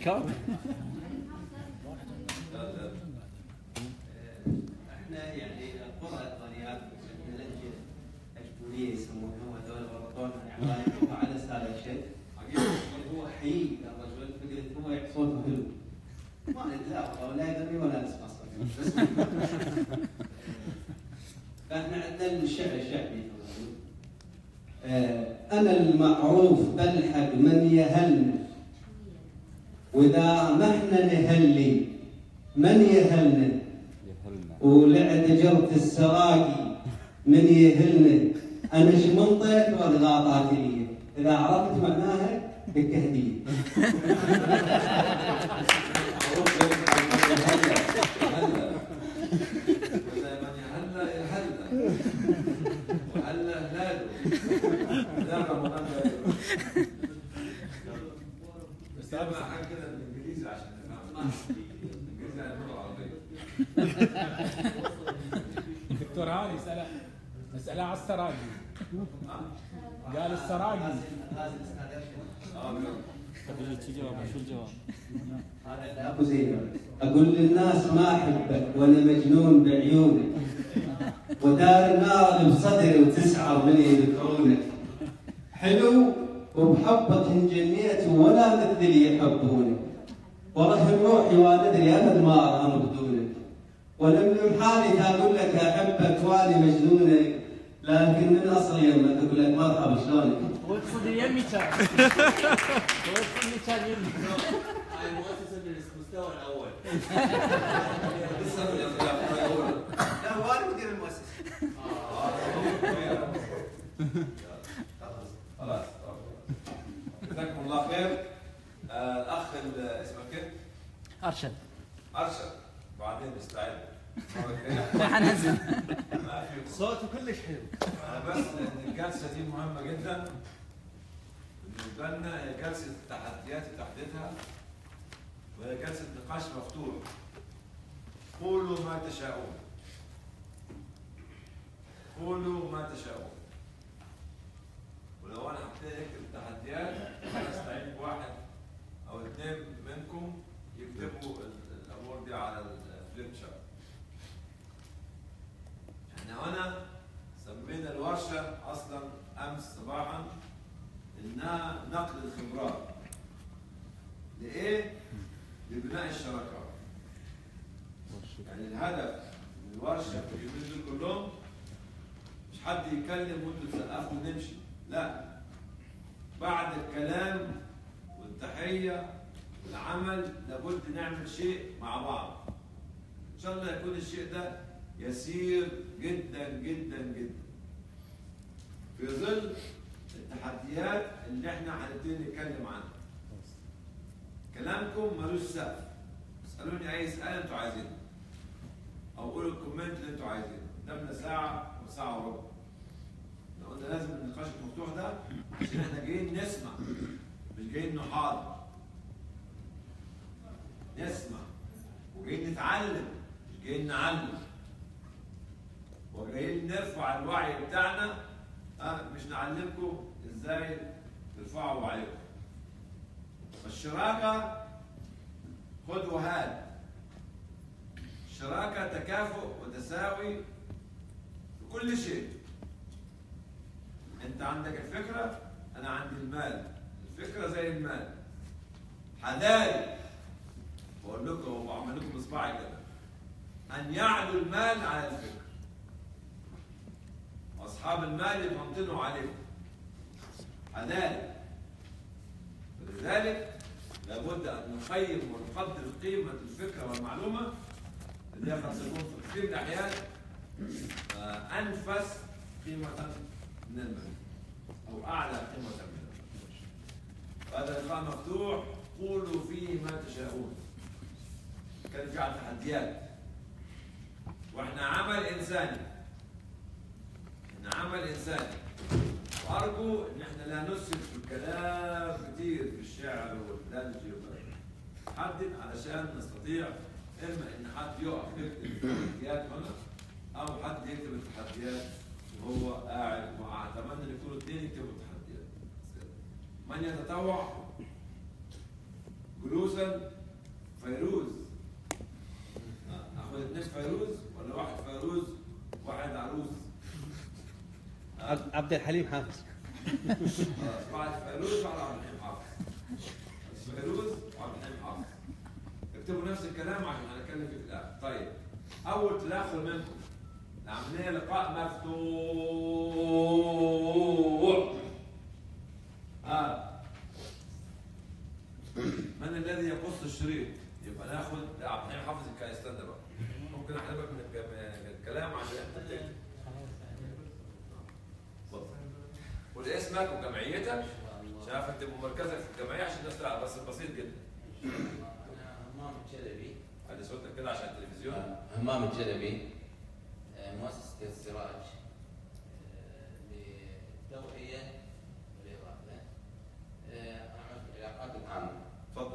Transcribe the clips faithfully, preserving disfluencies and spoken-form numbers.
اشكال. احنا يعني القرى الثانيات اللهجه الاشبوليه يسمونها هذول غلطون يعني على هذا الشيء هو حي الرجل فكره هو صوته حلو ما لا ولا يدري ولا نسمع صوته بس فاحنا عندنا الشعر الشعبي انا المعروف بلحق من يهلنا واذا ما احنا نهلي من يهلنا ولعد جرت السراقي من يهلنا انا شمنطك والغاطات لي اذا عرفت معناها بك هديه. هلا هلا وهلا هلالو لا رمضان بس انا حاجه كده بالانجليزي عشان تفهم الانجليزي يعني اللغه العربيه. دكتور هاني سأله مسألة على السراقي قال السراقي شو الجواب؟ شو الجواب؟ هذا ابو زينب اقول للناس ما احبك وانا مجنون بعيونك ودار النار بصدري وتسعر من يذكرونك حلو وبحبك انجنيت ولا مثلي يحبونك ورهن روحي وندري ابد ما ارهم بدونك ولم حالي اقول لك احبك واني مجنونك لكن من اصل يمك اقول لك مرحبا شلونك؟ وتصل يمي كان وتصل كان يمي انا ما تصل للمستوى الاول. لا هو انا مدير المؤسسه. خلاص جزاكم الله خير. الاخ اسمه كيف؟ ارشد ارشد بعدين نستعد. حنزل ما في صوته كلش حلو. بس الجلسه دي مهمه جدا بالنسبه لنا. هي جلسه تحديات تحديدها وهي جلسه نقاش مفتوح. قولوا ما تشاءون. قولوا ما تشاءون. ولو انا حبيت اكتب تحديات انا استعين بواحد او اثنين منكم يكتبوا الامور دي على الفليب شارت. احنا هنا سمينا الورشه اصلا امس صباحا انها نقل الخبرات. لايه؟ لبناء الشراكات. يعني الهدف من الورشه في اليومين دول كلهم مش حد يتكلم وانتوا تسقفوا ونمشي، لا. بعد الكلام والتحيه والعمل لابد نعمل شيء مع بعض. ان شاء الله يكون الشيء ده يسير جدا جدا جدا في ظل التحديات اللي احنا هنبتدي نتكلم عنها. كلامكم ملوش سقف. اسالوني اي سؤال انتوا عايزينه او قولوا الكومنت اللي انتوا عايزينه. قدامنا ساعه وساعه وربع. احنا قلنا لازم النقاش المفتوح ده عشان احنا جايين نسمع مش جايين نحاضر. نسمع وجايين نتعلم مش جايين نعلم. وجايين نرفع الوعي بتاعنا أه مش نعلمكم ازاي ترفعوا وعيكم. فالشراكه خد وهات. الشراكه تكافؤ وتساوي في كل شيء. انت عندك الفكره انا عندي المال. الفكره زي المال. حدايق بقول لكم وبعمل لكم بصباعي كده ان يعلو المال على الفكره. واصحاب المال يفطنوا عليكم. حدايق. ولذلك لابد ان نقيم ونقدر قيمه الفكره والمعلومه اللي هي قد تكون في كثير من الاحيان انفس قيمه من المال او اعلى قيمه من المال. وهذا اللقاء مفتوح. قولوا فيه ما تشاءون. كان في على تحديات واحنا عمل انساني. احنا عمل انساني وارجو ان احنا لا نسرف في الكلام كتير في الشعر والدلج. حدد علشان نستطيع اما ان حد يقف يكتب التحديات هنا او حد يكتب التحديات وهو قاعد. واتمنى ان يكونوا اثنين يكتبوا التحديات. من يتطوع؟ جلوسا فيروز. ناخد اثنين فيروز ولا واحد فيروز واحد عروس؟ عبد الحليم حافظ. واحد فيروز وواحد عبد الحليم حافظ. فيروز وعبد الحليم حافظ. اكتبوا نفس الكلام عشان هنتكلم فيه في الاخر. طيب اول تدخل منكم العمليه لقاء مفتوح. اه من الذي يقص الشريط؟ يبقى ناخد عبد الحليم حافظ الكلام. استنى بقى ممكن احلبك من الكلام عشان انت تكتب. قول اسمك وجمعيتك عشان اعرف تبقى مركزك في الجمعيه عشان الناس تعرف. بس بسيط جدا. همام الجلبي. علي صوتك كده عشان التلفزيون. همام الجلبي مؤسسة السراج للتوعية والإغاثة. أعمل في العلاقات العامة. تفضل.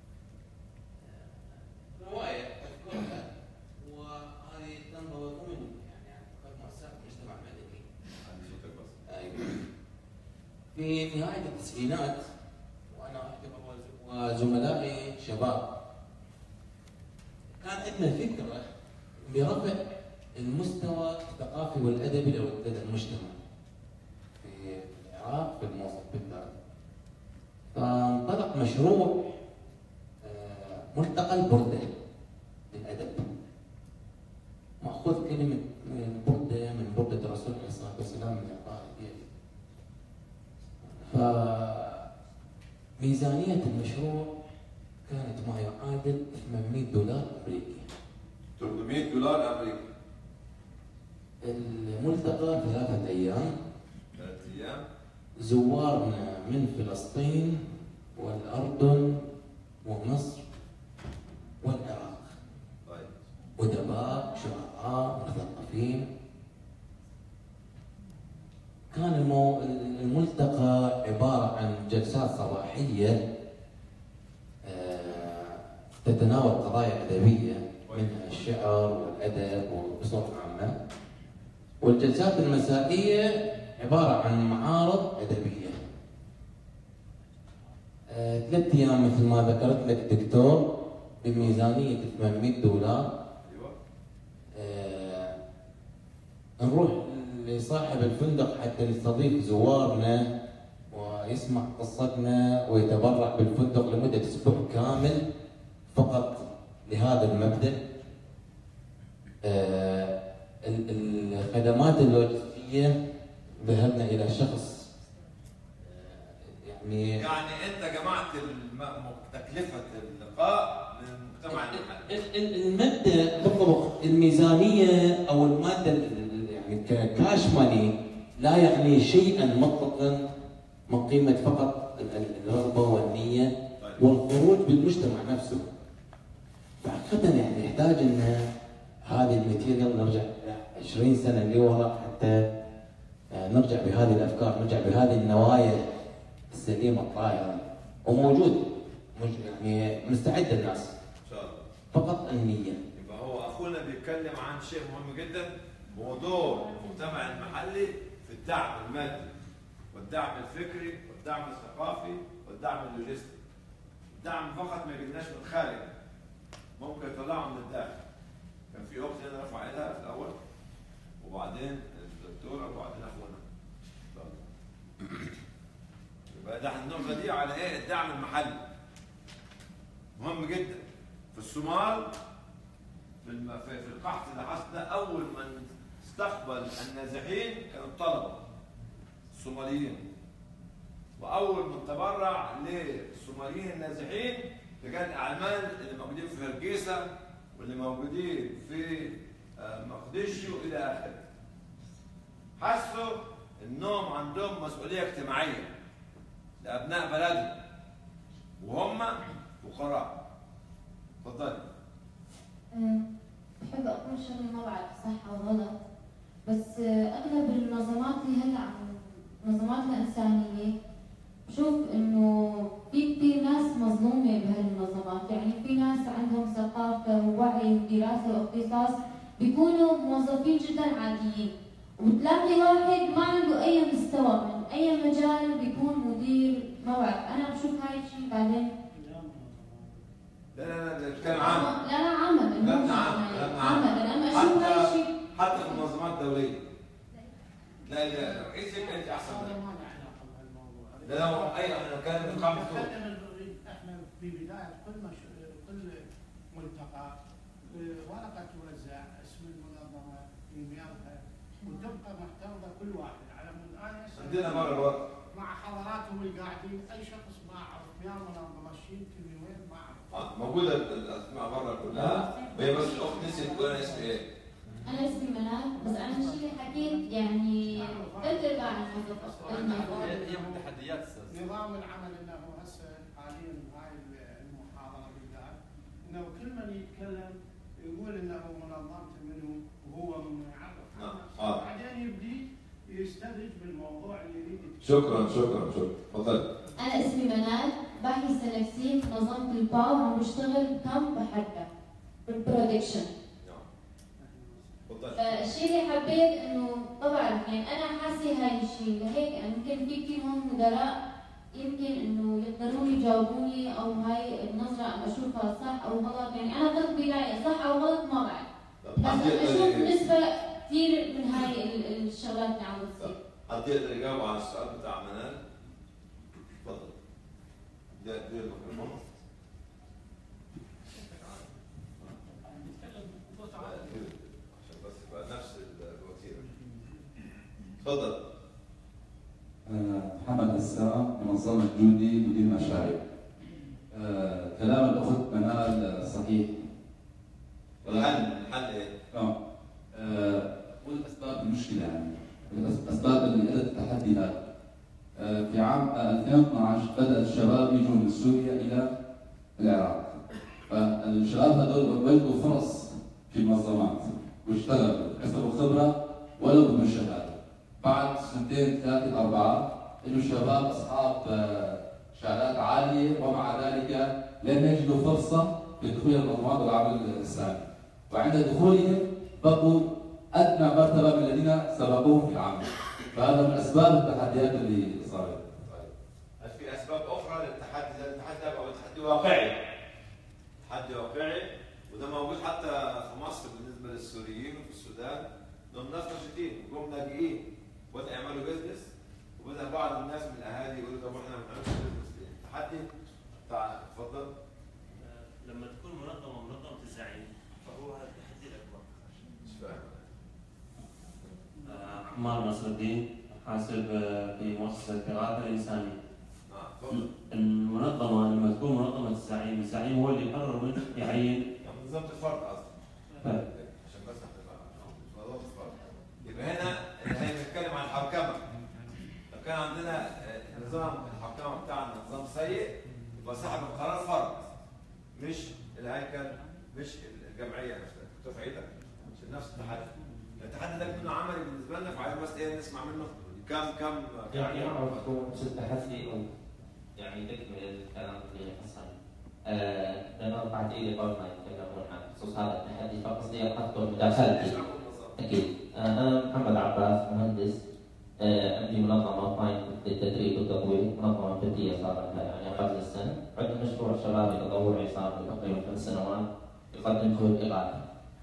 رواية أذكرها وهذه تنضبط من يعني عن مؤسسات المجتمع المدني. علي صوتك بس. أيوه. في نهاية التسعينات وأنا أعتبر وزملائي شباب كان عندنا فكرة برفع المستوى الثقافي والأدبي لدى المجتمع في العراق في الموصل بالذات. فانطلق مشروع ملتقى البردة للأدب. مأخوذ كلمة البردة من بردة الرسول عليه الصلاة والسلام من القائد. فميزانية المشروع كانت ما يعادل ثمانمئة دولار أمريكي. ثلاثمئة دولار أمريكي. الملتقى ثلاثة أيام. ثلاث أيام. زوارنا من فلسطين والأردن ومصر والعراق. طيب. أدباء، شعراء، مثقفين. كان المو... الملتقى عبارة عن جلسات صباحية تتناول قضايا أدبية منها الشعر والأدب وبصورة عامة. والجلسات المسائية عبارة عن معارض أدبية. ثلاث أيام مثل ما ذكرت لك دكتور بميزانية ثمانمئة دولار. أيوه. آه نروح لصاحب الفندق حتى نستضيف زوارنا ويسمع قصتنا ويتبرع بالفندق لمدة أسبوع كامل فقط لهذا المبدأ. آه الخدمات اللوجستية ذهبنا إلى شخص آه يعني يعني أنت جمعت تكلفة اللقاء من المجتمع المحلي. المادة بالضبط الميزانية أو المادة يعني كاش ماني لا يعني شيئا مطلقا من قيمة فقط الرغبة والنية والخروج بالمجتمع نفسه. فحقيقة يعني يحتاج ان هذه الماتيريال نرجع عشرين سنة لورا حتى نرجع بهذه الافكار، نرجع بهذه النوايا السليمة الطاهرة وموجود يعني مستعد الناس. ان شاء الله. فقط النية. يبقى هو اخونا بيتكلم عن شيء مهم جدا وهو دور المجتمع المحلي في الدعم المادي والدعم الفكري والدعم الثقافي والدعم اللوجستي. الدعم فقط ما يجيناش من الخارج، ممكن يطلعه من الداخل. كان في اخت هنا رفع ايدها في الاول وبعدين الدكتوره وبعدين اخونا. يبقى ده النقطه دي على ايه؟ الدعم المحلي مهم جدا. في الصومال في في القحط اللي حصل ده اول من استقبل النازحين كانوا الطلبه الصوماليين، واول من تبرع للصوماليين النازحين رجال الاعمال اللي موجودين في هرقيسه واللي موجودين في مقدشو الى اخره. حسوا انهم عندهم مسؤوليه اجتماعيه لابناء بلدهم وهم فقراء. اتفضلي. بحب اقول شغله ما بعرف صح او غلط، بس اغلب المنظمات اللي هلا عم المنظمات الانسانيه بشوف انه في كثير ناس مظلومه بهالمنظمات، يعني في ناس عندهم ثقافه ووعي ودراسه واختصاص بيكونوا موظفين جدا عاديين، وبتلاقي واحد ما عنده اي مستوى من اي مجال بيكون مدير. ما بعرف انا بشوف هاي الشيء بعدين لا لا لا نتكلم عامة. لا لا عامة لا عامة عامة لما اشوف هاي الشيء حتى في المنظمات الدولية. لا لا رئيس هيك انت احسن منه. لا لا اي انا كان مقام مفتوح. احنا في بداية كل مش... كل ملتقى ورقة توزع اسم المنظمة ايميلها وتبقى محتفظة كل واحد على مود انا عندنا مرة الورق مع حضراتهم القاعدين اي شخص ما اعرف يا منظمة شيلتني وين ما اعرف. اه موجودة الاسماء مرة كلها وهي بس الاخت نسيت تقول انا اسمي ايه؟ أنا اسمي منال بس أنا الشيء اللي حكيت يعني ثلاث أرباع الموظفين. هي من التحديات استاذ. نظام العمل انه هسه حاليا هاي المحاضرة بالذات انه كل من يتكلم يقول انه منظمته منه وهو من يعرف اه بعدين يبدي يستدرج بالموضوع اللي يريد. شكرا شكرا شكرا تفضل. أنا اسمي منال باحثة نفسية في منظمة الباو وعم بشتغل كم بحدة بالبرودكشن. فالشيء اللي حبيت انه طبعا يعني انا حاسه هاي الشيء لهيك يمكن في كثير هون مدراء يمكن انه يقدروا يجاوبوني او هاي النظره عم اشوفها صح او غلط يعني انا ضد بدايه صح او غلط ما بعرف بس اشوف نسبه كثير من هاي الشغلات اللي عم بتصير. حد يقدر يجاوب على السؤال بتاع منال؟ تفضل. دير الميكروفون. تفضل. أنا محمد السام منظمة جودي مدير مشاريع. آه، كلام الأخت منال صحيح. الحل الحل إيه؟ نعم. آه، والأسباب المشكلة يعني الأسباب اللي أدت التحدي هذا. آه، في عام ألفين واثنعش بدأ الشباب يجوا من سوريا إلى العراق. فالشباب هذول وجدوا فرص في المنظمات واشتغلوا كسبوا خبرة ولو بالشهادة. بعد سنتين ثلاثة أربعة إنه الشباب أصحاب شهادات عالية ومع ذلك لم يجدوا فرصة في دخول المنظمات والعمل الإسلامي. وعند دخولهم بقوا أدنى مرتبة من الذين سبقوهم في العمل. فهذا من أسباب التحديات اللي صارت. هل في أسباب أخرى للتحدي؟ التحدي أو تحدي واقعي. تحدي واقعي وده موجود حتى في مصر بالنسبة للسوريين وفي السودان. دول ناس ناشطين وجم لاجئين وبدأ يعملوا بيزنس وبدأ بعض الناس من الأهالي يقولوا طب احنا ما بنعملش بيزنس ليه؟ تحدي بتاع اتفضل. لما تكون منظمة منظمة الزعيم فهو هذا التحدي الأكبر. مش فاهم. عمار نصر الدين حاسب في مؤسسة الإغاثة الإنسانية. اه تفضل. المنظمة لما تكون منظمة الزعيم، الزعيم هو اللي يقرر من يعين. نظام الفرد قصدي. عشان بس نبقى نظام الفرد. يبقى هنا احنا بنتكلم عن الحوكمة. لو كان عندنا نظام الحوكمة بتاعنا نظام سيء يبقى صاحب القرار فرد مش الهيكل مش الجمعية نفسها. تقف عيدك عشان نفس التحدي. التحدي ده كله عملي بالنسبة لنا فعايز بس ايه نسمع منه كم كم يعني اعرف هو نفس التحدي او يعني تكمل الكلام اللي حصل. لأن رفعت إيدي قبل ما يتكلمون عن خصوص هذا التحدي فقصدي أخذته مداخلتي. أكيد. أنا محمد عباس مهندس عندي منظمة فاين للتدريب والتطوير، منظمة فردية صار لها يعني أقل السنة. عندنا مشروع شبابي تطوعي صار له تقريبا خمس سنوات يقدم جهود إغاثة.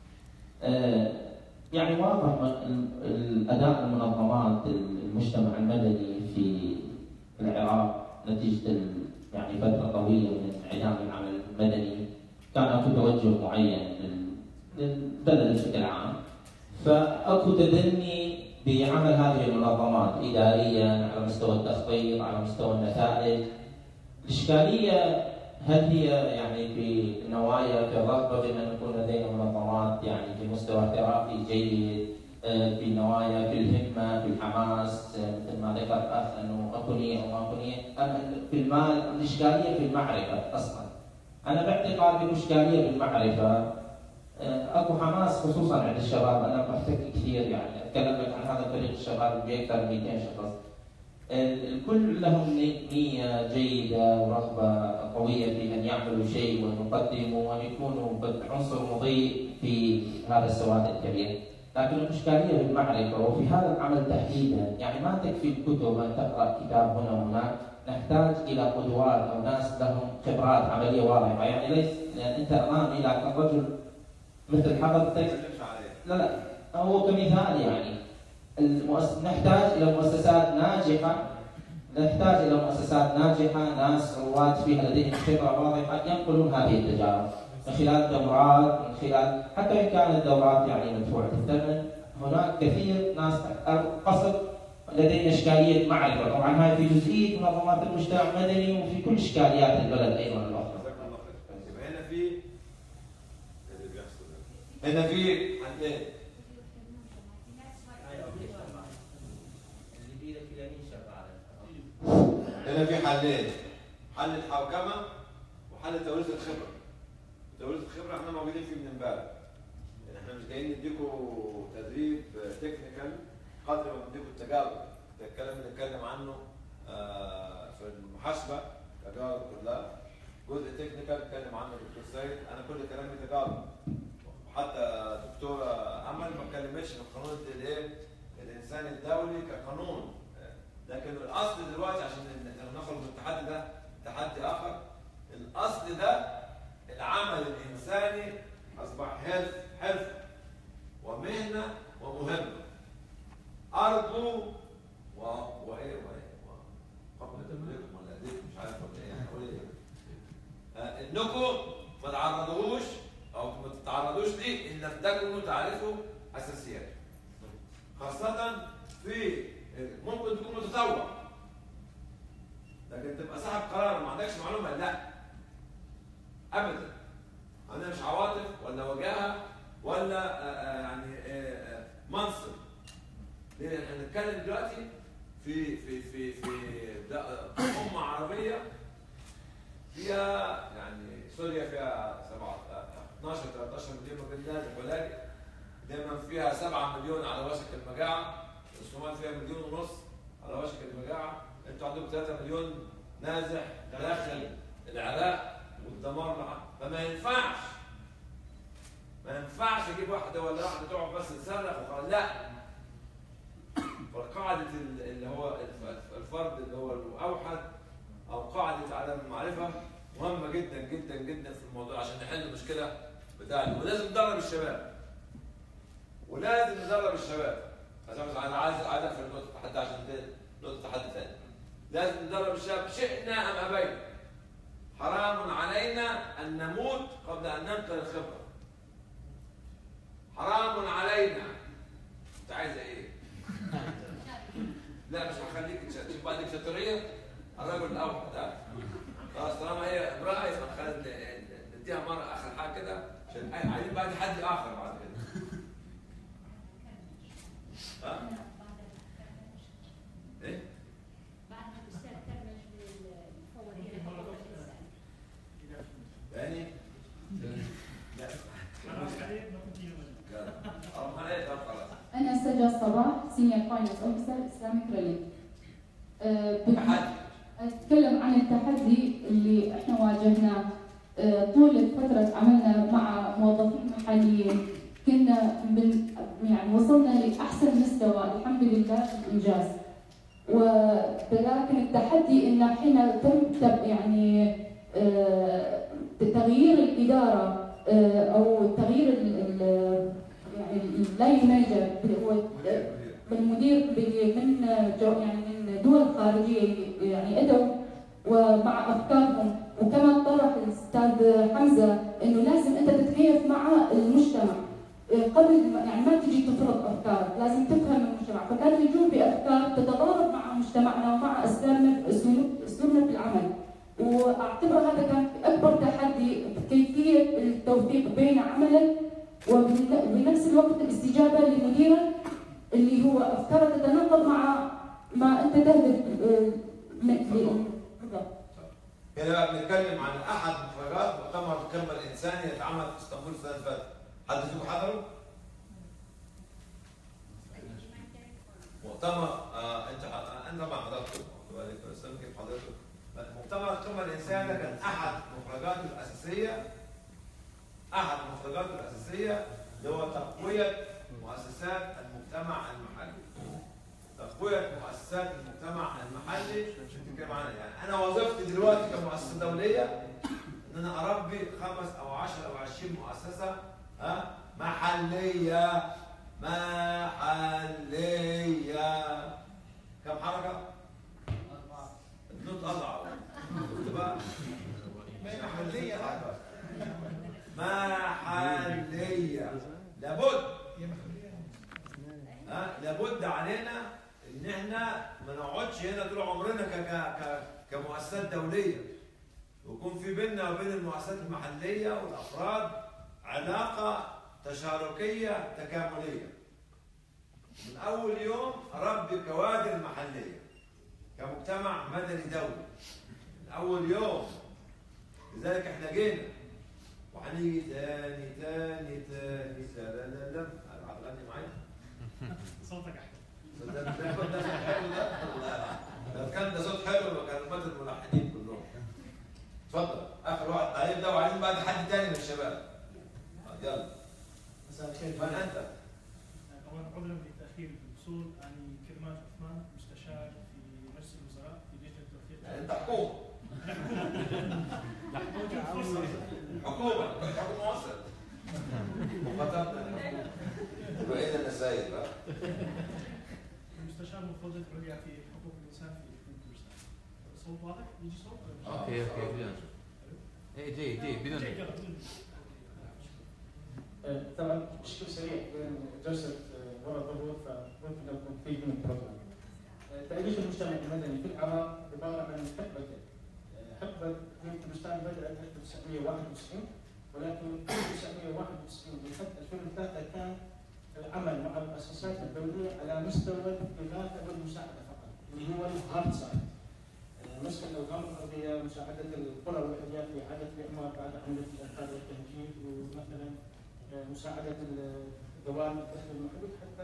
يعني واضح الأداء المنظمات المجتمع المدني في العراق نتيجة يعني فترة طويلة من انعدام العمل المدني كان اكو توجه معين للبلد بشكل عام. فاكو تدني بعمل هذه المنظمات اداريا على مستوى التخطيط، على مستوى النتائج. الاشكاليه هل هي يعني في النوايا في الرغبه بان نكون لدينا منظمات يعني في مستوى احترافي جيد، في النوايا، في الهمه، في الحماس، مثل ما ذكر الاخ انه اكو نيه او ما اكو نيه، في المال الاشكاليه في المعرفه اصلا. انا باعتقادي الاشكاليه بالمعرفه. اكو حماس خصوصا عند الشباب، انا بحتك كثير يعني اتكلم لك عن هذا فريق الشباب باكثر من مئتين شخص. الكل لهم نيه جيده ورغبه قويه في ان يعملوا شيء وان يقدموا وان يكونوا عنصر مضيء في هذا السواد الكبير. لكن الإشكالية بالمعرفة وفي هذا العمل تحديدا يعني ما تكفي الكتب أن تقرأ كتاب هنا وهناك، نحتاج الى قدوات او ناس لهم خبرات عمليه واضحه، يعني ليس لان انت امامي لكن رجل مثل حضرتك. لا لا هو كمثال يعني المؤس... نحتاج الى مؤسسات ناجحه، نحتاج الى مؤسسات ناجحه، ناس رواد فيها لديهم خبره واضحه ينقلون هذه التجارب من خلال دورات، من خلال حتى ان كانت دورات يعني مدفوعه الثمن. هناك كثير ناس قصد لدينا اشكاليه معرفه، طبعا هاي في جزئيه منظمات المجتمع المدني وفي كل اشكاليات البلد ايضا الاخرى. هنا في هنا في حلين. هنا في حلين، حل الحوكمه وحل توريث الخبره. توريث الخبره احنا موجودين فيه من امبارح. يعني احنا مش جايين نديكوا تدريب تكنيكال قدر ما نديكوا التجارب. ده الكلام اللي اتكلم عنه في المحاسبه التجارب كلها. جزء تكنيكال اتكلم عنه الدكتور سيد، انا كل كلامي تجارب. وحتى دكتوره امل ما اتكلمتش في قانون الايه؟ الانسان الدولي كقانون. لكن الاصل دلوقتي عشان نخرج من التحدي ده تحدي اخر، الاصل ده العمل الانساني اصبح حرف حرف ومهنه ومهمه. ارجو و وايه وايه قبل تملككم ولا اديكم مش عارف ولا ايه هقول ايه انكم ما تعرضوش او ما تتعرضوش ليه ان لم تكونوا تعرفوا اساسيات، خاصه في ممكن تكون متطوع لكن تبقى صاحب قرار ما عندكش معلومه. لا ابدا، انا مش عواطف ولا وجاهه ولا يعني منصب. ليه؟ احنا بنتكلم دلوقتي في في في في امه عربيه فيها يعني سوريا فيها اثناشر ثلاثة عشر مليون مجنات ولاجئ، دايما فيها سبعة مليون على وشك المجاعه، الصومال فيها مليون ونص على وشك المجاعه، انتوا عندكم ثلاثة مليون نازح داخل العراق والدمار معاه، فما ينفعش ما ينفعش اجيب واحده ولا واحده تقعد بس تصرخ وخلاص. لا، فقاعده اللي هو الفرد اللي هو الاوحد او قاعده عدم المعرفه مهمه جدا جدا جدا في الموضوع عشان نحل المشكله بتاعتنا. ولازم ندرب الشباب ولازم ندرب الشباب. انا عايز عايز اقفل نقطه تحدي عشان نقطه تحدي ثانيه. لازم ندرب الشباب شئنا ام ابينا. حرام علينا ان نموت قبل ان ننقل الخبره. حرام علينا. انت عايزه ايه؟ لا مش هخليك تشوف بقى ديكتاتوريه الرجل الاوحد ده. خلاص طالما هي امراه يبقى خلينا نديها مره اخر حاجه كده عشان عايزين بقى تحدي اخر بعد كده. ها؟ ايه؟ بعد ما الاستاذ ترمج للفواتير يعني لا أنا سجا صباح سينيور فاينانس أوفيسر إسلاميك ريلي. أتكلم عن التحدي اللي إحنا واجهناه أه طول فترة عملنا مع موظفين محليين. كنا من يعني وصلنا لأحسن مستوى الحمد لله في الإنجاز. ولكن التحدي إن حين تم يعني أه تغيير الإدارة أه أو تغيير يعني اللاين مانجر هو المدير من يعني من دول خارجيه يعني اتوا ومع افكارهم. وكما طرح الاستاذ حمزه انه لازم انت تتكيف مع المجتمع قبل يعني ما تجي تفرض افكار، لازم تفهم المجتمع. فكانوا يجون بافكار تتضارب مع مجتمعنا ومع اسلامنا اسلوبنا في العمل. واعتبر هذا كان اكبر تحدي كيفيه التوفيق بين عملك وبنفس الوقت الاستجابه لمديرك اللي هو افكاره تتناقض مع ما انت تهدف بالضبط. هنا بقى بنتكلم عن احد مخرجات مؤتمر القمه الانساني يتعمل في اسطنبول السنه اللي فاتت. حد فيكم حضره؟ مؤتمر آه انت انت ما حضرته بس يمكن حضرته. مؤتمر القمه الانساني ده كان احد مخرجاته الاساسيه احد مخرجاته الاساسيه اللي هو تقويه مؤسسات المجتمع المحلي. تقويه مؤسسات المجتمع المحلي بتتكلم عنها. يعني انا وظيفتي دلوقتي كمؤسسه دوليه ان انا اربي خمس او عشر او عشرين مؤسسه ها محليه محليه. كم حركه؟ اربعه. النطق اضعف. شفت بقى؟ محليه محليه لابد ها لابد علينا ان احنا ما نقعدش هنا طول عمرنا ك ك كمؤسسات دوليه، ويكون في بيننا وبين المؤسسات المحليه والافراد علاقه تشاركيه تكامليه. من اول يوم اربي كوادر محليه كمجتمع مدني دولي من اول يوم. لذلك احنا جينا وهنيجي تاني تاني تاني تاني. هتغني معايا؟ صوتك احلى. ده ده صوت حلو ده. لو كان ده صوت حلو لو كان مات الملحنين كلهم. اتفضل اخر واحد طيب ده، وبعدين بعد حد تاني من الشباب. يلا. مساء الخير. من انت؟ اولا عذرا بالتاخير في الوصول، انا كرمات عثمان مستشار في مجلس الوزراء في لجنه التوفيق. يعني انت حكومه. حكومه. حكومه حكومه مصر. وخطبنا وبقينا النسايب بقى. المستشار مفوضيه عليا في حقوق الانسان في تركمانستان. صوت واضح؟ يجي صوت؟ اوكي اوكي بدنا نشوف. ايه جي جي بدنا طبعا بشكل سريع بين جلسه ورا الظهور فممكن يكون في من البروجرام. تأليف المجتمع المدني في العراق عباره عن حقبتين. حقبه من تركمانستان بدات ألف وتسعمئة وواحد وتسعين، ولكن ألف وتسعمئة وواحد وتسعين لحد ألفين وثلاثة كان العمل مع المؤسسات الدوليه على مستوى الاغاثه والمساعده فقط، اللي هو الهارد سايد. مسك الاوهام الارضيه، مساعده القرى والارياف في اعاده الاعمار بعد عمليه الانقاذ والتهجير، ومثلا مساعده الدوام الدخل المحلي حتى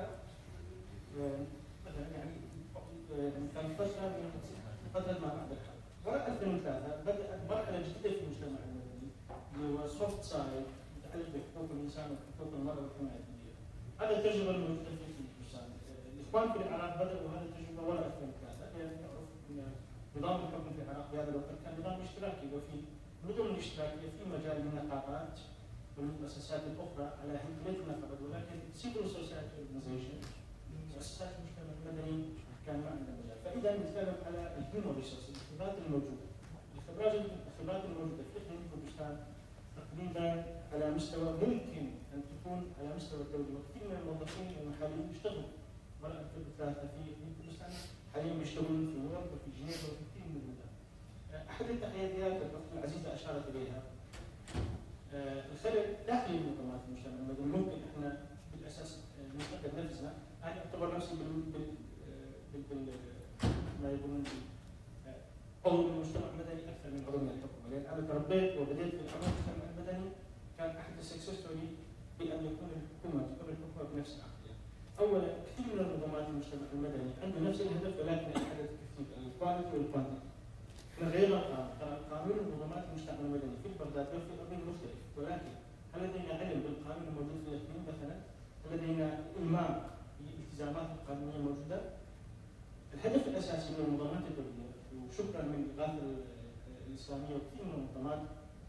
مثلا يعني كان فتره فتره ما بعد الحرب. وراء ألفين وثلاثة بدات مرحله جديده في المجتمع المدني اللي هو سوفت سايد متعلق بحقوق الانسان وحقوق المراه والحمايه البيئيه. هذه التجربه الموجوده في تركمانستان. الاخوان في العراق بداوا هذه التجربه وراء ألفين وثلاثة، لان تعرف ان نظام الحكم في العراق في هذا الوقت كان نظام اشتراكي، وفي المدن الاشتراكيه في مجال للنقابات والمؤسسات الاخرى على هيكلتنا فقط، ولكن سيفل سوسايتي اورجنايزيشن مؤسسات المجتمع المدني كان ما عندنا مجال. فاذا نتكلم على الهيومن ريسورسز، الخبرات الموجوده. الخبرات الخبرات الموجوده في تركمانستان تقريبا على مستوى ممكن ان تكون على مستوى الدولي، وكثير من الموظفين المحليين يشتغلوا مرة ألفين وثلاثة في تركمانستان حاليا يشتغلون في نيويورك وفي جنيف وفي كثير من البلدان. احد التحديات الاخت العزيزه اشارت اليها الخلل داخل منظمات المجتمع المدني. ممكن احنا بالاساس نستقبل نفسنا، انا اعتبر نفسي بال بال بال ما يقولون عضو من المجتمع المدني اكثر من عضو من الحكومه، لان انا تربيت وبديت في العمل المجتمع المدني كان احد السكسس ستوري بان يكون الحكومه تكون الحكومه بنفس العقليه. اولا كثير من المنظمات المجتمع المدني عنده نفس الهدف ولكن الحدث كثير الكواليتي والكوانتيتي. احنا غيرنا قانون منظمات المجتمع المدني في بغداد في قانون مختلف، ولكن هل لدينا علم بالقانون الموجود في الاقليم مثلا؟ هل لدينا المام بالالتزامات القانونيه الموجوده؟ الهدف الاساسي من المنظمات الدوليه وشكرا من الاغاثه الاسلاميه وكثير من المنظمات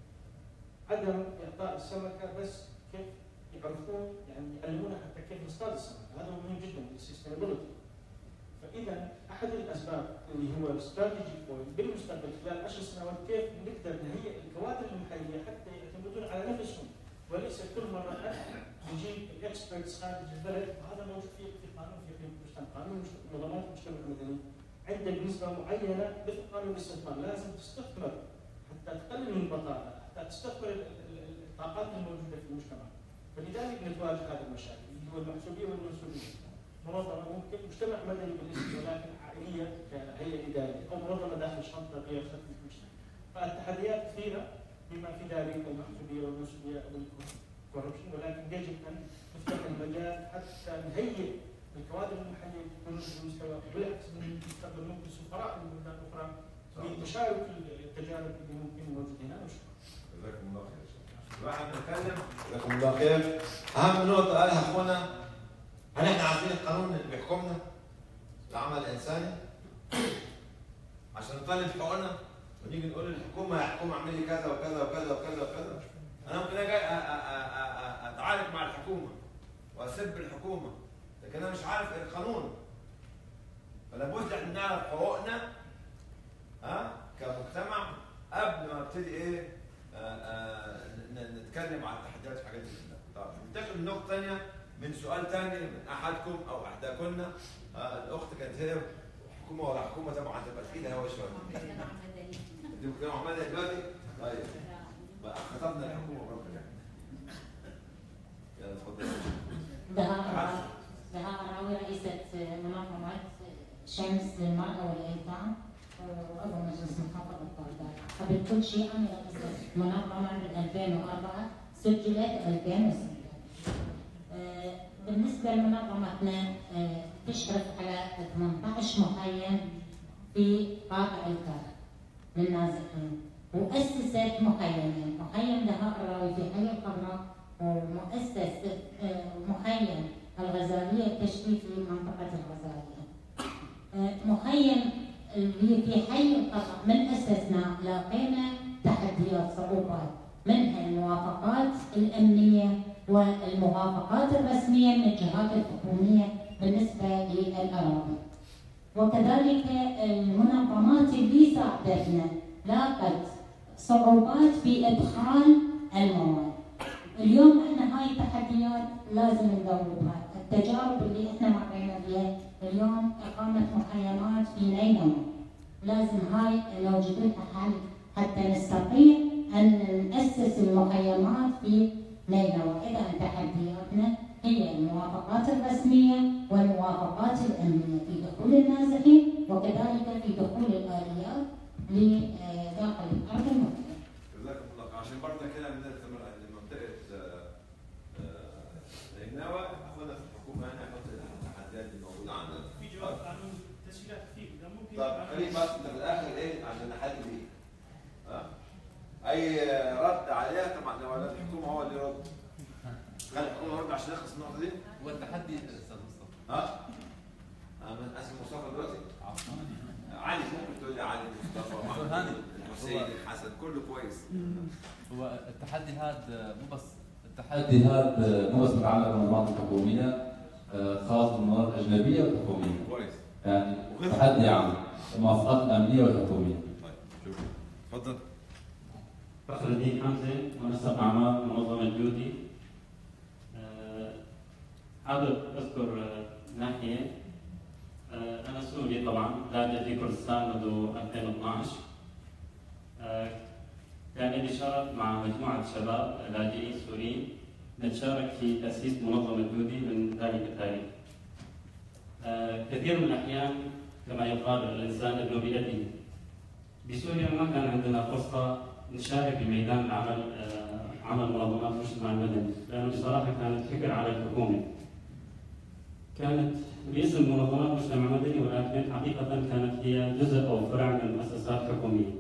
عدم اعطاء السمكه بس كيف يعرفون، يعني يعلمونا حتى كيف نصطاد السمكه، هذا مهم جدا للسستينابيلتي. فاذا احد الاسباب اللي هو الاستراتيجي بوينت بالمستقبل خلال عشر سنوات كيف نقدر نهيئ الكوادر المحليه حتى يعتمدون على نفسهم، وليس كل مره نجيب الاكسبرتس خارج البلد. وهذا موجود في في قانون في تركمانستان، قانون منظمات المجتمع المدني عندك نسبه معينه مثل قانون الاستثمار لازم تستثمر حتى تقلل من البطاله، حتى تستثمر الطاقات الموجوده في المجتمع. فلذلك نتواجه هذه المشاكل اللي هو المحسوبيه والمنسوبيه. منظمه ممكن مجتمع مدني بالاسم ولكن عائليه كهيئه اداريه، او منظمه داخل شنطه غير خدمه المجتمع. فالتحديات كثيره بما في ذلك المحسوبيه والمنسوبيه والكوربشن، ولكن يجب ان نفتح المجال حتى نهيئ الكوادر المحليه تكون بمستوى، بالعكس من المستقبل ممكن سفراء من بلدان اخرى بتشارك التجارب اللي ممكن موجوده هنا. وشكرا. جزاكم الله خير. الواحد بنتكلم جزاكم الله خير. اهم نقطه قالها اخونا، هل احنا عارفين القانون اللي بيحكمنا؟ العمل الانساني عشان نطالب حقوقنا ونيجي نقول للحكومه يا حكومه اعملي كذا وكذا وكذا وكذا وكذا. انا ممكن اجي اتعارك مع الحكومه واسب الحكومه، لكن انا مش عارف القانون. فلا بد احنا نعرف حقوقنا ها كمجتمع قبل ما نبتدي ايه آآ آآ نتكلم عن التحديات والحاجات دي كلها. طب ننتقل لنقطه ثانيه من سؤال ثاني من احدكم او احداكن. الاخت كانت هي حكومه ولا حكومه طبعا تبقى تقيله هو شويه. دي مجتمع مدني دلوقتي؟ طيب بقى خطبنا الحكومه برضه يعني. يلا اتفضلي. دهاء دهاء راوي رئيسة منظمة شمس للمرأة والأيتام وعضو مجلس محافظة بغداد. قبل كل شيء أنا رئيسة منظمة من ألفين وأربعة سجلت ألفين وستة. بالنسبة لمنظمتنا تشرف على ثمانية عشر مخيم في قاطع الكرك للنازحين، وأسست مخيمين، مخيم دهاء الراوي في حي القرنة ومؤسس مخيم الغزالية التشريفي في منطقة الغزالية. مخيم اللي في حي القرنة من أسسنا لاقينا تحديات صعوبات، منها الموافقات الأمنية والموافقات الرسمية من الجهات الحكومية بالنسبة للأراضي. وكذلك المنظمات اللي ساعدتنا لاقت صعوبات في إدخال المواد. اليوم احنا هاي التحديات لازم نذوبها، التجارب اللي احنا مرينا فيها اليوم إقامة مخيمات في نينوى، لازم هاي نوجد لها حل حتى نستطيع أن نأسس المخيمات في نينوى. إذا تحدياتنا هي الموافقات الرسمية والموافقات الأمنية في دخول النازحين وكذلك في دخول الآليات لداخل الأرض المحتلة. جزاكم الله. عشان برضه كده من منطقة نينوى أخذنا في الحكومة هنا نحط التحديات اللي موجودة عندنا. في جواب قانون تسجيلات كتير إذا ممكن. طب خليك بس أنت في الآخر إيه عشان نحدد إيه؟ ها؟ أي رد عليها طبعا لو الحكومة هو اللي يرد. خلي الحكومة يرد عشان نخلص النقطة دي. هو التحدي أستاذ مصطفى. ها؟ أنا اسمي مصطفى دلوقتي؟ علي ممكن تقول لي علي مصطفى محمود الحسين الحسن كله كويس. هو التحدي هذا مو بس التحدي هذا مو بس متعلق بالمنظمات الحكومية، خاص بالمنظمات الأجنبية والحكومية. كويس. يعني تحدي عام الموافقات الأمنية والحكومية. طيب شكرا. تفضل. فخر الدين حمزة منسق أعمال منظمة جودي. حابب أذكر ناحية أنا سوري طبعا، لاجئ في كردستان منذ ألفين واثنعش. كان لي شرف مع مجموعة شباب لاجئين سوريين نتشارك في تأسيس منظمة جودي من ذلك التاريخ. كثير من الأحيان كما يقال الإنسان ابن بيده. بسوريا ما كان عندنا فرصة نشارك بميدان العمل عمل منظمات المجتمع المدني، لأنه بصراحة كانت فكرة على الحكومة. كانت باسم منظمات مجتمع مدني ولكن حقيقة كانت هي جزء أو فرع من مؤسسات حكومية.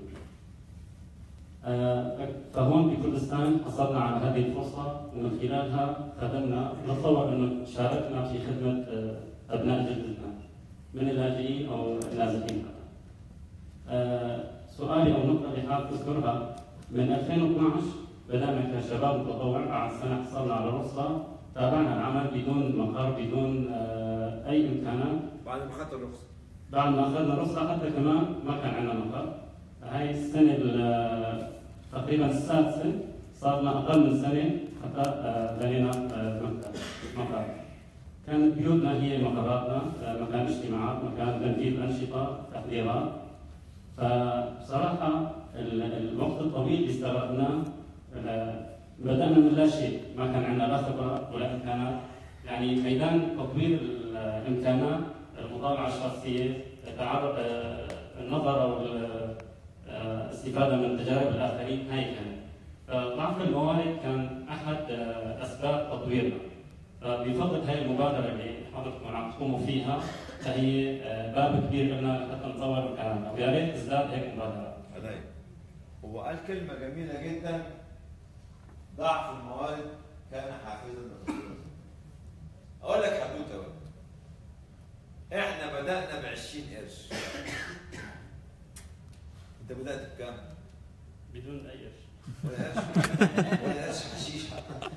فهون بكردستان حصلنا على هذه الفرصة ومن خلالها خدمنا، نتصور أنه شاركنا في خدمة أبناء جدتنا من اللاجئين أو النازحين. سؤالي أو النقطة اللي حابب أذكرها من ألفين واثنعش بدأنا كشباب متطوع، بعد سنة حصلنا على رخصة، تابعنا العمل بدون مقر بدون أي إمكانات. بعد ما أخذت الرخصة بعد ما أخذنا الرخصة حتى كمان ما كان عندنا مقر. هاي السنة تقريبا السادسة، صارنا أقل من سنة حتى بنينا مقر. كانت بيوتنا هي مقراتنا، مكان اجتماعات، مكان تنفيذ أنشطة، تحضيرات. فبصراحة الوقت الطويل اللي استغرقناه بدأنا من لا شيء، ما كان عندنا لا خبرة ولا إمكانات. يعني ميدان تطوير الإمكانات، المطالعة الشخصية، التعرف، النظر أو الاستفادة من تجارب الآخرين، هاي كانت. فضعف الموارد كان أحد أسباب تطويرنا. فبفضل هاي المبادرة اللي حضرتكم عم تقوموا فيها، فهي باب كبير لنا حتى نطور إمكاناتنا، ويا ريت تزداد هيك مبادرات. علي. هو قال كلمة جميلة جدا، ضعف الموارد كان حافزا للتطوير. أقول لك حدوتة بقى. إحنا بدأنا عشرين قرش. انت بدات بكام؟ بدون اي قرش. ولا قرش ولا قرش حشيش حتى.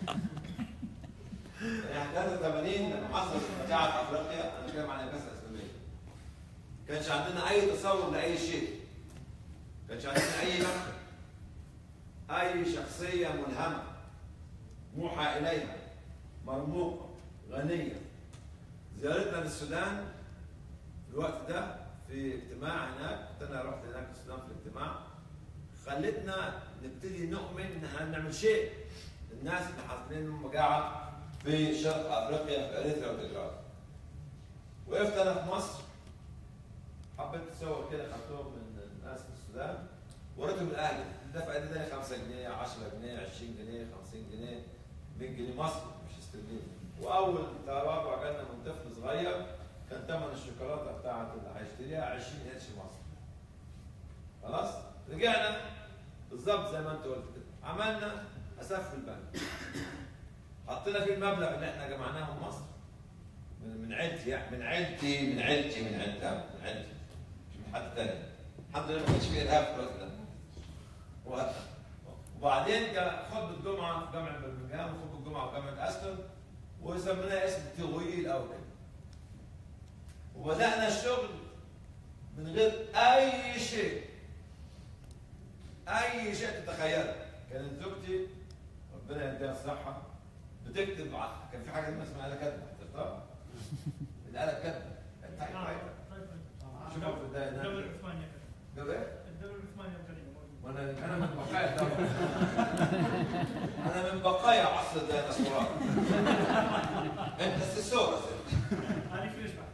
يعني ثلاثة وثمانين لما حصلت مجاعة في افريقيا، انا بتكلم عن البعثة الاسلامية. ما كانش عندنا اي تصور لاي شيء. ما كانش عندنا اي مكتب. اي شخصية ملهمة موحى اليها مرموقة غنية. زيارتنا للسودان في الوقت ده في اجتماع هناك، كنت انا رحت هناك السودان في الاجتماع، خلتنا نبتدي نؤمن ان احنا نعمل شيء للناس اللي حاصلين لهم مجاعه في شرق افريقيا في اريتريا وتجراد. وقفت انا في مصر، حبيت اتصور كده، خدتهم من الناس في السودان وريتهم الاهلي، دفع لي خمسة جنيه، عشرة جنيه، عشرين جنيه، خمسين جنيه، مية جنيه مصري مش استرليني. واول تبرع جالنا من طفل صغير كان ثمن الشوكولاته بتاعت اللي هيشتريها عشرين قرش مصري. خلاص؟ رجعنا بالظبط زي ما انت قلت كده، عملنا اساف في البنك. حطينا فيه المبلغ اللي احنا جمعناه من مصر. من من عيلتي يعني، من عيلتي من عيلتي من عيلتي من عيلتي مش من حد تاني. الحمد لله ما كانش فيه ارهاب في الوقت ده. وبعدين كان خطبه جمعه في جامعه برمنجهام وخطبه جمعه في جامعه استون، وسميناها اسم تغويل او كده. وبدانا الشغل من غير اي شيء. اي شيء تتخيله. كانت زوجتي ربنا يديها الصحه بتكتب، كان في حاجه اسمها آلة كاتبه، حضرتها؟ الآلة الكاتبه كانت حاجه حاجه شوفوا في البدايه الدوله العثمانيه. الدوله ايه؟ الدوله العثمانيه القديمه. وانا انا من بقايا الدوله. انا من بقايا عصر الديناصورات. انت السيسوره هذه فيش بعد.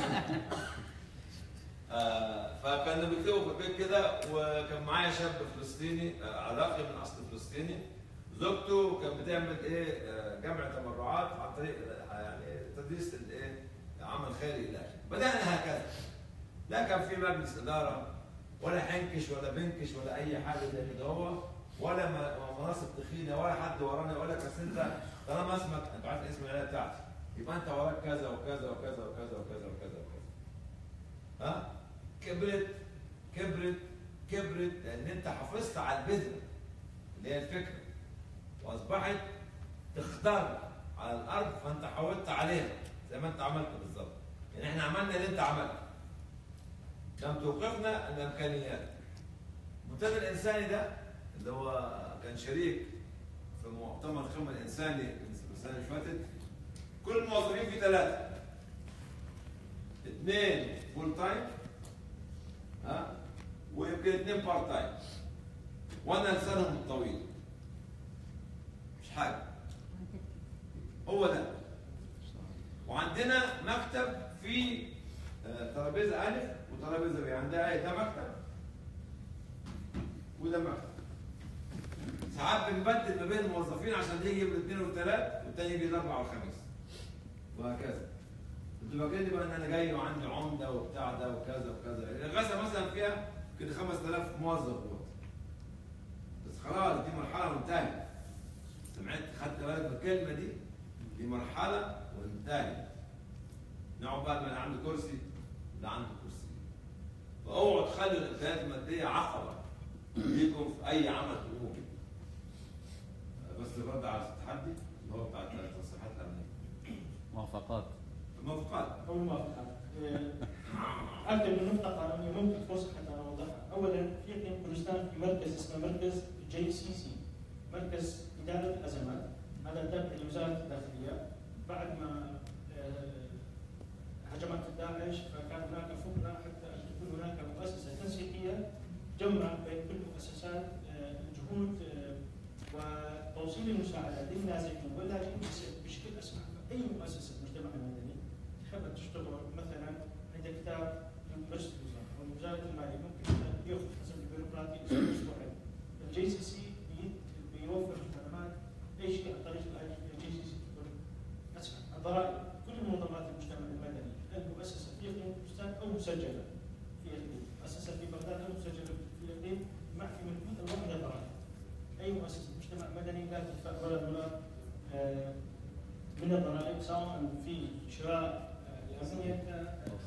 آه فكانوا بيكتبوا في البيت كده، وكان معايا شاب فلسطيني آه عراقي من اصل فلسطيني. زوجته كانت بتعمل ايه آه جمع تبرعات عن طريق آه يعني تدريس الايه عمل خيري الى اخره. بدانا هكذا. لا كان في مجلس اداره ولا حنكش ولا بنكش ولا اي حاجه زي كده، هو ولا مناصب تخينه ولا حد ورانا يقول لك بس انت طالما اسمك انت عارف اسم العيله بتاعتي يبقى انت وراك كذا وكذا وكذا وكذا وكذا وكذا وكذا. ها؟ كبرت كبرت كبرت لان انت حافظت على البذره اللي هي الفكره، واصبحت تختار على الارض فانت حاولت عليها زي ما انت عملت بالظبط. يعني احنا عملنا اللي انت عملته. لم توقفنا الامكانيات. المنتدى الانساني ده اللي هو كان شريك في مؤتمر الخدمه الانساني السنه اللي فاتت، كل الموظفين فيه ثلاثه. اثنين فول تايم ها ويمكن اثنين بارت تايم. وانا لسانهم الطويل. مش حاجه. هو ده. وعندنا مكتب فيه ترابيزه الف وترابيزه ب، عندها ايه؟ ده مكتب وده مكتب. ساعات بنبدل ما بين الموظفين عشان يجي بالاثنين والثلاث والثاني يجي الاربعاء والخميس. وهكذا. انتوا فاكرين بقى ان انا جاي وعندي عمده وبتاع ده وكذا وكذا. الغزه مثلا فيها كده خمسة آلاف موظف جوه. بس خلاص دي مرحله وانتهت. سمعت خدت بالك من الكلمه دي؟ دي مرحله وانتهت. نقعد بقى اللي عنده كرسي اللي عنده كرسي. فاوعوا تخلوا الامكانيات الماديه عقبه ليكم في اي عمل تقوموا بيه. بس الرد على التحدي اللي هو بتاع التصريحات الامنيه. موافقات. موافقات. أول موافقات. أكثر من نقطة قانونية ممكن فرصة حتى أنا أوضحها. أولاً في إقليم كردستان في مركز اسمه مركز جي سي سي، مركز إدارة الأزمات، هذا تابع لوزارة الداخلية. بعد ما هجمت داعش فكان هناك فكرة حتى أن تكون هناك مؤسسة تنسيقية تجمع بين كل مؤسسات جهود وتوصيل المساعدات للنازحين واللاجئين بشكل أسرع. أي مؤسسة مجتمع مدني تحب تشتغل مثلا عند كتاب من مجلس الوزراء او وزاره الماليه ممكن ياخذ حسب البيروقراطي اسبوعين. الجي سي سي بيوفر خدمات اي شيء عن طريق الجي سي سي تكون اسرع. الضرائب كل منظمات المجتمع المدني المؤسسه في اقليم كردستان او مسجله في اقليم، مؤسسه في بغداد او مسجله في اقليم مع في ملكيه الوحده الضرائب. اي مؤسسه مجتمع مدني لا تدفع ولا دولار من الضرائب سواء في شراء الأغذية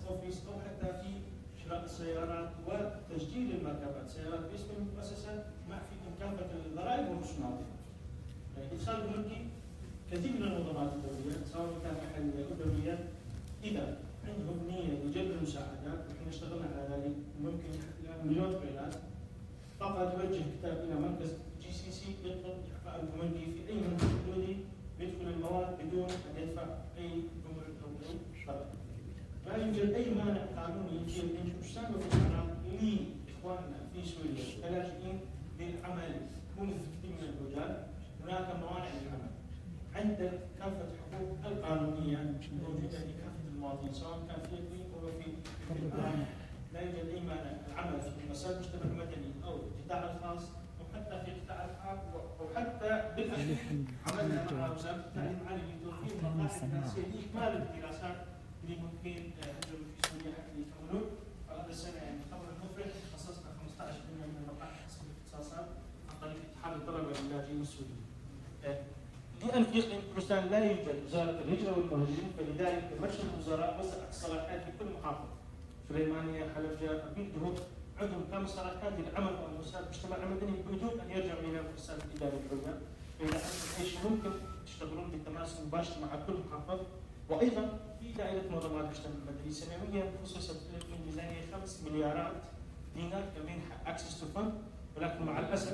اوفيس او حتى في شراء السيارات وتسجيل المركبات، سيارات باسم المؤسسه مع في مكافاه الضرائب والرسومات. الادخال الملكي كثير من المنظمات الدوليه سواء كان محليه او دوليه اذا عندهم نيه لجلب المساعدات، ونحن اشتغلنا على ذلك ممكن الان مليون بيانات، فقط يوجه كتاب الى مركز جي سي سي يطلب اعفاء الجمركي في اي منطقه حدودي يدخل المواد بدون ان يدفع اي جمرك او اي شرط. لا يوجد اي مانع قانوني في الانشاء وفي العراق لاخواننا في سوريا اللاجئين للعمل منذ كثير من الوجهات. هناك موانع للعمل. عندك كافه الحقوق القانونيه موجوده لكافه المواطنين سواء كان في الاقليم او في العالم. لا يوجد اي مانع العمل في مؤسسات المجتمع المدني او القطاع الخاص او حتى في القطاع العام او حتى بالاهل. عملنا مع وزاره التعليم العالي لتوفير مقاعد دراسيه لاكمال الدراسات اللي ممكن يجروا في سوريا حتى يكملون. فهذا السنه يعني خبر مفرح خصصنا خمسة عشر بالمئة من المقاعد حسب الاختصاصات عن طريق اتحاد الطلبه اللاجئين السوريين. لأن في إقليم كردستان لا يوجد وزارة الهجرة والمهاجرين، فلذلك مجلس الوزراء وزع الصلاحيات في كل محافظة. سليمانية، حلب، أربيل، دهوك عندهم كم صلاحيات للعمل مع مؤسسات المجتمع المدني بدون أن يرجعوا إلى المؤسسات الإدارية العليا. فإذا عندهم أي شيء ممكن تشتغلون بالتماس مباشر مع كل محافظ. وأيضا في دائرة منظمات المجتمع المدني سنويا خصصت في الميزانية خمس مليارات دينار كمنحة أكسس تو فند، ولكن مع الأسف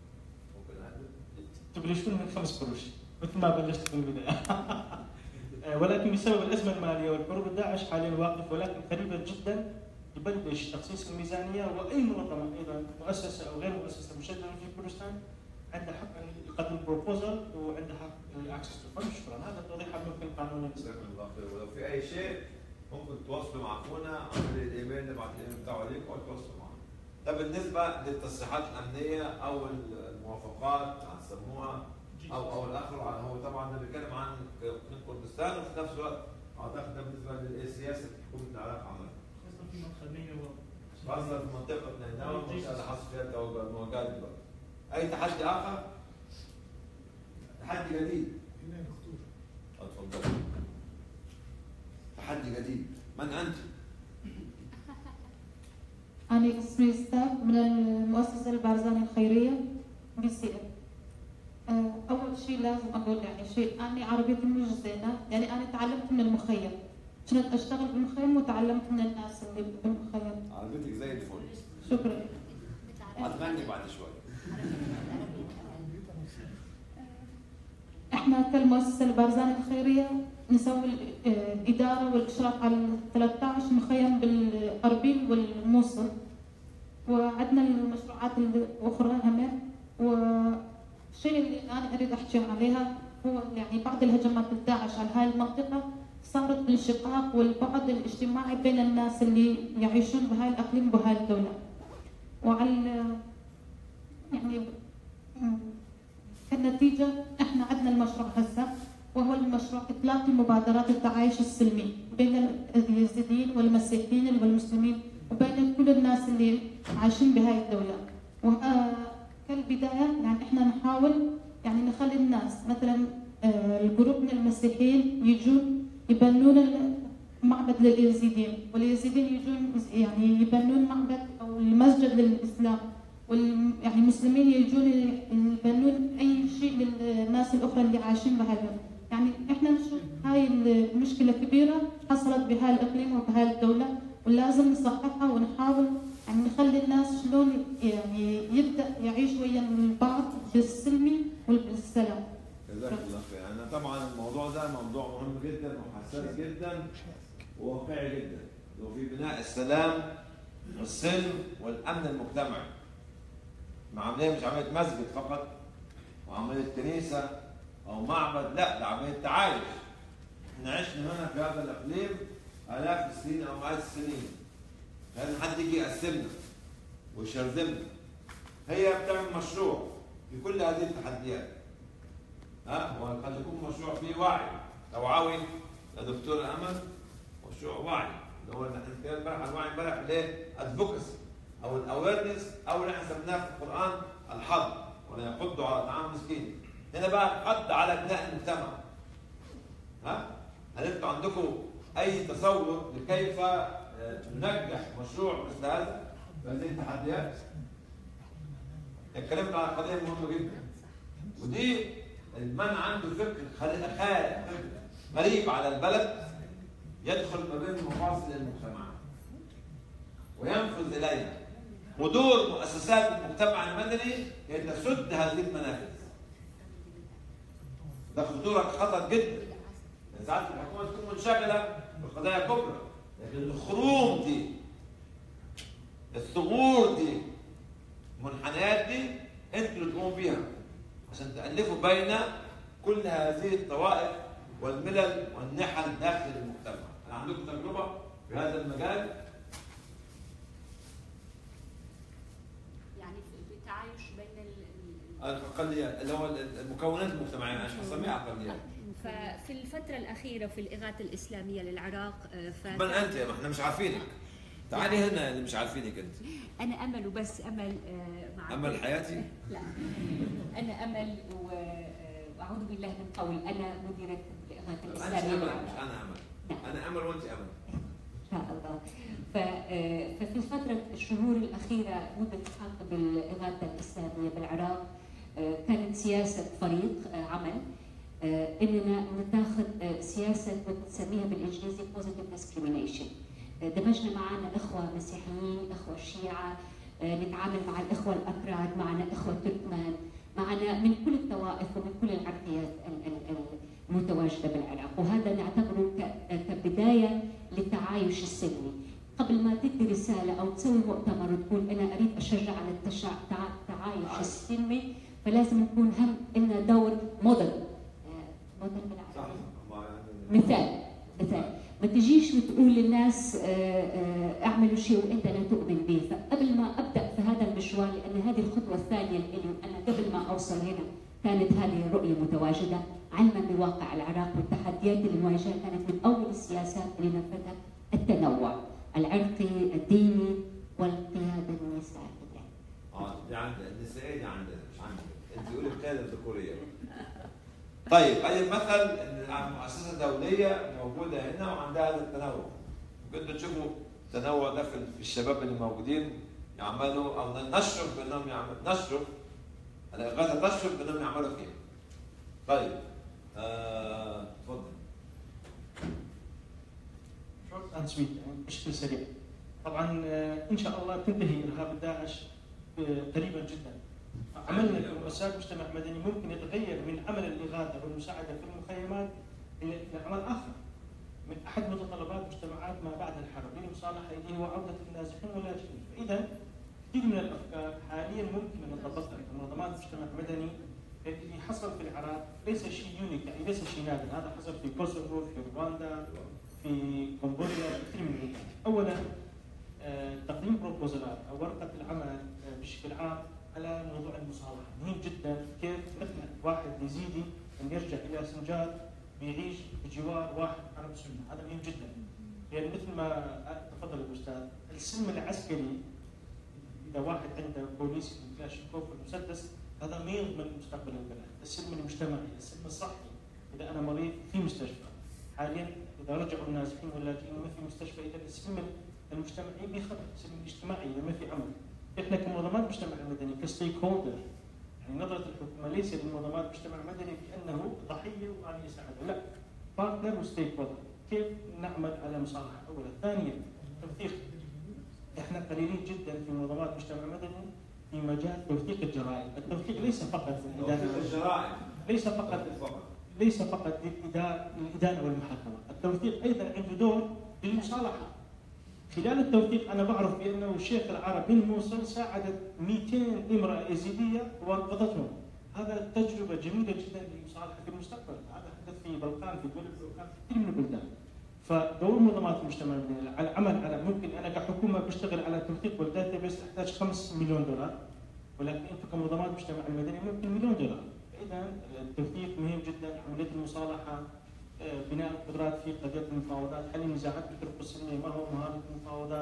تبلشون من خمس قروش مثل ما بلشت في البدايه. ولكن بسبب الازمه الماليه والحروب داعش حاليا واقف، ولكن قريبا جدا يبلش تخصيص الميزانيه، واي منظمه ايضا مؤسسه او غير مؤسسه مشدده في كردستان عندها حق ان يقدم بروبوزل وعندها حق الاكسس تو فند. شكرا. هذا توضيحات ممكن قانونيا. جزاكم الله خير. ولو في اي شيء ممكن تواصلوا مع اخونا عن الايميل، نبعث الايميل بتاعه عليكم وتواصلوا معنا. ده بالنسبه للتصريحات الامنيه او الموافقات هنسموها او او الاخر. هو طبعا ده بيتكلم عن كردستان، وفي نفس الوقت اعتقد ده بالنسبه للسياسه حكومه العراق عملها. خاصه في منطقه نينوى. خاصه في منطقه نينوى اللي حصل فيها المواجهات دلوقتي. اي تحدي اخر؟ تحدي جديد. اتفضل. تحدي جديد. من انت؟ أنا اسمي ستاف من المؤسسة البارزاني الخيرية بي سي إف. أول شيء لازم أقول يعني شيء، أنا عربيتي مش زينة، يعني أنا تعلمت من المخيم. كنت أشتغل بالمخيم وتعلمت من الناس اللي بالمخيم. عربيتك زي الفل. شكرا. هتغني بعد شوي. احنا كالمؤسسة البارزاني الخيرية نسوي الإدارة والإشراف على ثلاثة عشر مخيم بالأربيل والموصل، وعندنا المشروعات الأخرى همين. والشيء اللي أنا أريد أحكي عليها هو يعني بعض الهجمات الداعش على هاي المنطقة صارت الانشقاق والبعد الاجتماعي بين الناس اللي يعيشون بهاي الأقليم وبهاي الدولة. وعلى يعني كالنتيجة احنا عندنا المشروع هسه، وهو المشروع إطلاق مبادرات التعايش السلمي بين اليزيديين والمسيحيين والمسلمين وبين كل الناس اللي عايشين بهاي الدولة. وكالبداية يعني احنا نحاول يعني نخلي الناس مثلا الجروب من المسيحيين يجون يبنون معبد لليزيديين، واليزيديين يجون يعني يبنون معبد أو المسجد للإسلام، وال يعني المسلمين يجون يبنون اي شيء للناس الاخرى اللي عايشين بهذا. يعني احنا نشوف هاي المشكله كبيره حصلت بهاي الاقليم وبهاي الدوله، ولازم نصححها ونحاول يعني نخلي الناس شلون يعني يبدا يعيش ويا البعض بالسلمي وبالسلام. جزاك الله خير. انا طبعا الموضوع ده موضوع مهم جدا وحساس جدا وواقعي جدا، وفي بناء السلام والسلم والامن المجتمعي. عمليه مش عمليه مسجد فقط وعمليه كنيسه او معبد، لا، ده عمليه تعايش. احنا عشنا هنا في هذا الاقليم الاف السنين او مئات السنين. لازم حد يجي يقسمنا ويشرذمنا. هي بتعمل مشروع في كل هذه التحديات. ها وقد يكون مشروع فيه وعي توعوي يا دكتور امل، مشروع وعي اللي هو اللي احنا بنتكلم امبارح عن الوعي امبارح ليه؟ ادفوكسي او الاويرنس او اللي احنا سميناه في القران الحض، ولا يحض على طعام مسكين. هنا بقى الحض على بناء المجتمع. ها؟ هل انتوا عندكم اي تصور لكيف ننجح مشروع مثل هذا بهذه التحديات. اتكلمنا عن قضيه مهمه جدا، ودي من عنده فكر خارج غريب على البلد يدخل ما بين مفاصل المجتمع وينفذ اليها، ودور مؤسسات المجتمع المدني هي تسد هذه المنافذ. ده خطوره خطر جدا. ساعات الحكومه تكون منشغله بقضايا كبرى، لكن الخروم دي، الثغور دي، المنحنيات دي انتوا اللي تقوموا بيها عشان تألفوا بين كل هذه الطوائف والملل والنحل داخل المجتمع. هل عندكم تجربه في هذا المجال؟ يعني في التعايش بين الاقليات اللي هو المكونات المجتمعيه، مش هسميها اقليات. ففي الفترة الأخيرة في الإغاثة الإسلامية للعراق من أنت؟ ما احنا مش عارفينك. تعالي هنا اللي مش عارفينك أنت. أنا أمل وبس أمل مع أمل حياتي؟ لا أنا أمل وأعوذ بالله من قول أنا مديرة الإغاثة الإسلامية للعراق. مش أنا أمل. أنا أمل وأنت أمل. إن شاء الله. ففي الفترة الشهور الأخيرة منذ التحاق بالإغاثة الإسلامية بالعراق كانت سياسة فريق عمل اننا نتاخذ سياسه بنسميها بالانجليزي positive discrimination. دمجنا معنا اخوه مسيحيين، اخوه شيعه، نتعامل مع الاخوه الاتراك، معنا اخوه تركمان، معنا من كل الطوائف ومن كل العرقيات المتواجده بالعراق، وهذا نعتبره كبدايه للتعايش السلمي. قبل ما تدي رساله او تسوي مؤتمر وتقول انا اريد اشجع على التعايش السلمي، فلازم نكون هم لنا دور موديل. مثال مثال ما تجيش وتقول للناس اعملوا شيء وانت لا تؤمن به. فقبل ما ابدا في هذا المشوار، لان هذه الخطوه الثانيه اللي انا قبل ما اوصل هنا كانت هذه الرؤيه متواجده، علما بواقع العراق والتحديات اللي نواجهها كانت من اول السياسات اللي نفذها التنوع العرقي الديني والقياده النسائيه. اه دي عندنا النسائيه دي عندنا مش عندنا، انت تقولي القياده الذكوريه. طيب اي مثل ان مؤسسه دوليه موجوده هنا وعندها هذا التنوع، ممكن تشوفوا التنوع ده في الشباب اللي موجودين يعملوا او نشرف بانهم يعملوا نشرف الاغاثه تشرف بانهم يعملوا فيها. طيب اتفضل. شورت اند سويت يعني بشكل سريع. طبعا ان شاء الله تنتهي ارهاب داعش قريبا جدا. عملنا كمؤسسات مجتمع مدني ممكن يتغير من عمل الاغاثه والمساعده في المخيمات الى عمل اخر. من احد متطلبات مجتمعات ما بعد الحرب لمصالحه اللي هو عوده النازحين واللاجئين، فاذا كثير من الافكار حاليا ممكن ان نطبقها كمنظمات مجتمع مدني. اللي حصل في العراق ليس شيء يونيك، يعني ليس شيء نادر، هذا حصل في كوسوفو، في رواندا، في كمبوديا، في كثير من المناطق. اولا تقديم بروبوزلات او ورقه العمل بشكل عام على موضوع المصالحه مهم جدا. كيف مثل واحد يزيدي ان يرجع الى سنجاد بيعيش بجوار واحد عرب سني، هذا مهم جدا. يعني مثل ما تفضل الاستاذ، السلم العسكري اذا واحد عنده بوليسي كلاشينكوف والمسدس هذا ما يضمن مستقبل البلد. السلم المجتمعي، السلم الصحي، اذا انا مريض في مستشفى، حاليا اذا رجعوا النازحين واللاجئين ما في مستشفى، اذا السلم المجتمعي بيخرب، السلم الاجتماعي اذا ما في عمل. احنا كمنظمات مجتمع مدني كستيك هولدر، يعني نظره الحكومه ليس للمنظمات مجتمع مدني بانه ضحيه وانا يساعده، لا، بارتنر وستيك هولدر. كيف نعمل على مصالحه؟ اولا. ثانيا توثيق. احنا قليلين جدا في منظمات مجتمع مدني في مجال توثيق الجرائم. التوثيق ليس فقط في الادانه، توثيق الجرائم ليس فقط ليس فقط للادانه والمحاكمه، التوثيق ايضا عنده دور للمصالحه. خلال التوثيق انا بعرف بانه الشيخ العرب من موصل ساعدت مئتين امراه يزيديه وانقذتهم. هذا تجربه جميله جدا للمصالحه في المستقبل. هذا حدث في بلقان، في دول البلقان، في كثير من البلدان. فدور منظمات المجتمع المدني على العمل على، ممكن انا كحكومه بشتغل على التوثيق والداتا بيس احتاج خمسة مليون دولار، ولكن انتم كمنظمات المجتمع المدني ممكن مليون دولار. اذا التوثيق مهم جدا، عمليه المصالحه، بناء القدرات في قضيه المفاوضات، حل النزاعات بالطرق السلميه، ما هو مهاره المفاوضات.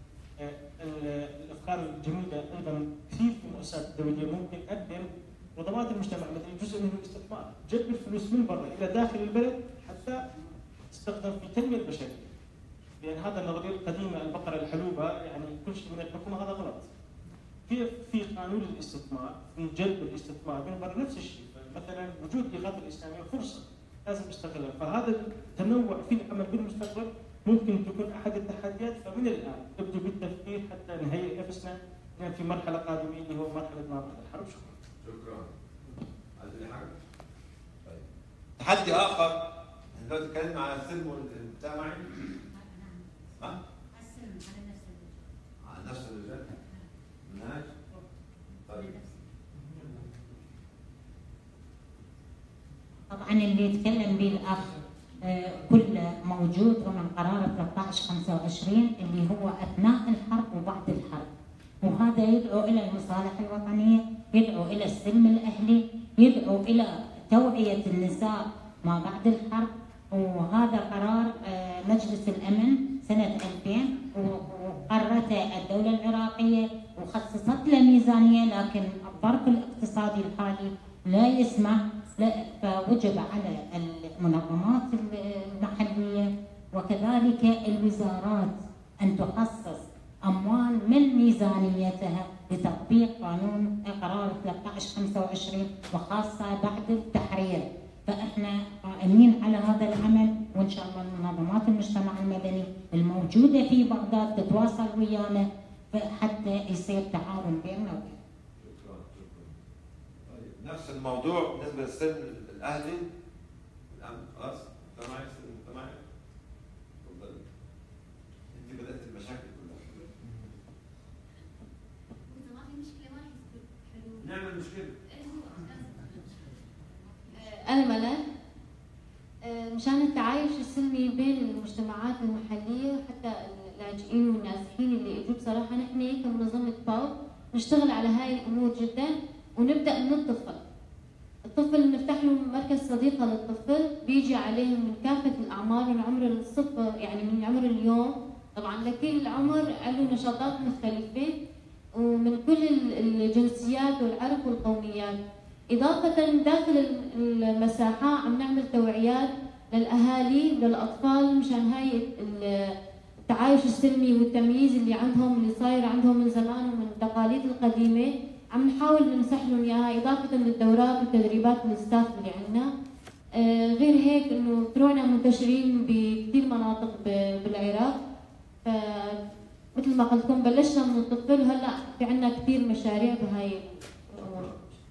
الافكار الجميله ايضا كثير في المؤسسات الدوليه ممكن تقدم منظمات المجتمع المدني جزء منه الاستثمار، جلب الفلوس من برا الى داخل البلد حتى تستخدم في التنميه البشريه. يعني هذا النظريه القديمه البقره الحلوبه يعني كل شيء من الحكومه هذا غلط. في في قانون الاستثمار، في جلب الاستثمار بينبر نفس الشيء، مثلا وجود الاغاثه الاسلاميه فرصه لازم نستغلها، فهذا التنوع في العمل بالمستقبل ممكن تكون احد التحديات، فمن الان نبدا بالتفكير حتى نهيئ نفسنا يعني في مرحله قادمه اللي هو مرحله ما بعد الحرب. شكرا. شكرا. عندي حاجه؟ طيب. تحدي اخر احنا دلوقتي اتكلمنا على السلم المجتمعي. ها؟ السلم على نفس الرجال. على نفس الرجال؟ منهاج؟ طيب. طبعا اللي يتكلم به الاخ كله موجود ومن قرار ثلاثة عشر خمسة وعشرين اللي هو اثناء الحرب وبعد الحرب، وهذا يدعو الى المصالحه الوطنيه، يدعو الى السلم الاهلي، يدعو الى توعيه النساء ما بعد الحرب، وهذا قرار مجلس الامن سنه ألفين وقررته الدوله العراقيه وخصصت له ميزانيه، لكن الظرف الاقتصادي الحالي لا يسمح، فوجب على المنظمات المحليه وكذلك الوزارات ان تخصص اموال من ميزانيتها لتطبيق قانون قرار ثلاثة عشر خمسة وعشرين وخاصه بعد التحرير. فاحنا قائمين على هذا العمل، وان شاء الله منظمات المجتمع المدني الموجوده في بغداد تتواصل ويانا حتى يصير تعاون بيننا وبين. شكرا شكرا. طيب نفس الموضوع بالنسبه للسلم الاهلي الان خلاص مجتمعي السلم المجتمعي. تفضلي. انت بدات المشاكل كلها. ما في مشكله ما في حلول. نعمل مشكله. أنا ملال مشان التعايش السلمي بين المجتمعات المحلية حتى اللاجئين والنازحين اللي اجوا، بصراحة نحن كمنظمة باو نشتغل على هاي الأمور جدا، ونبدأ من الطفل. الطفل نفتح له مركز صديقة للطفل، بيجي عليهم من كافة الأعمار من عمر الصفر، يعني من عمر اليوم، طبعا لكل عمر له نشاطات مختلفة ومن كل الجنسيات والعرق والقوميات. إضافة داخل المساحة عم نعمل توعيات للأهالي للأطفال مشان هاي التعايش السلمي والتمييز اللي عندهم اللي صاير عندهم من زمان ومن التقاليد القديمة، عم نحاول نمسح لهم إياها إضافة للدورات والتدريبات الستاف اللي عندنا. آه غير هيك إنه فروعنا منتشرين بكثير مناطق بالعراق، فمثل ما قلت لكم بلشنا من الطفل وهلا في عندنا كثير مشاريع بهاي الأمور.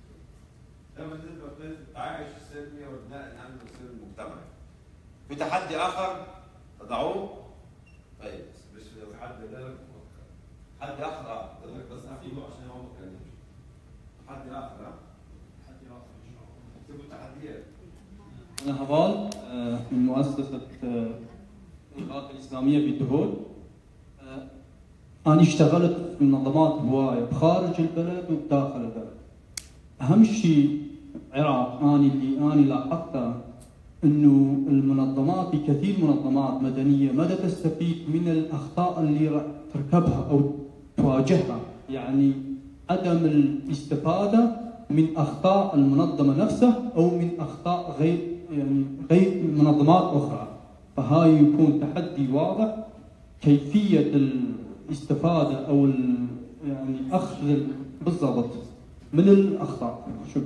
ده بالنسبه للتعايش السلمي وبناء الامن والسلم المجتمعي. في تحدي اخر تضعوه؟ طيب مش في حد غيرك؟ تحدي اخر اه بس اخيبه عشان هو ما اتكلمش. تحدي اخر اه؟ تحدي اخر اكتبوا التحديات. انا هبال من مؤسسه الإغاثة الإسلامية بالدهول. أنا اشتغلت في منظمات هواية بخارج البلد وبداخل البلد. أهم شيء العراق أنا اللي أنا لاحظته إنه المنظمات في كثير منظمات مدنية مدى تستفيد من الأخطاء اللي تركبها أو تواجهها، يعني عدم الاستفادة من أخطاء المنظمة نفسها أو من أخطاء غير يعني غير منظمات أخرى. فهاي يكون تحدي واضح كيفية الاستفادة أو يعني أخذ بالضبط من الأخطاء. شكرا.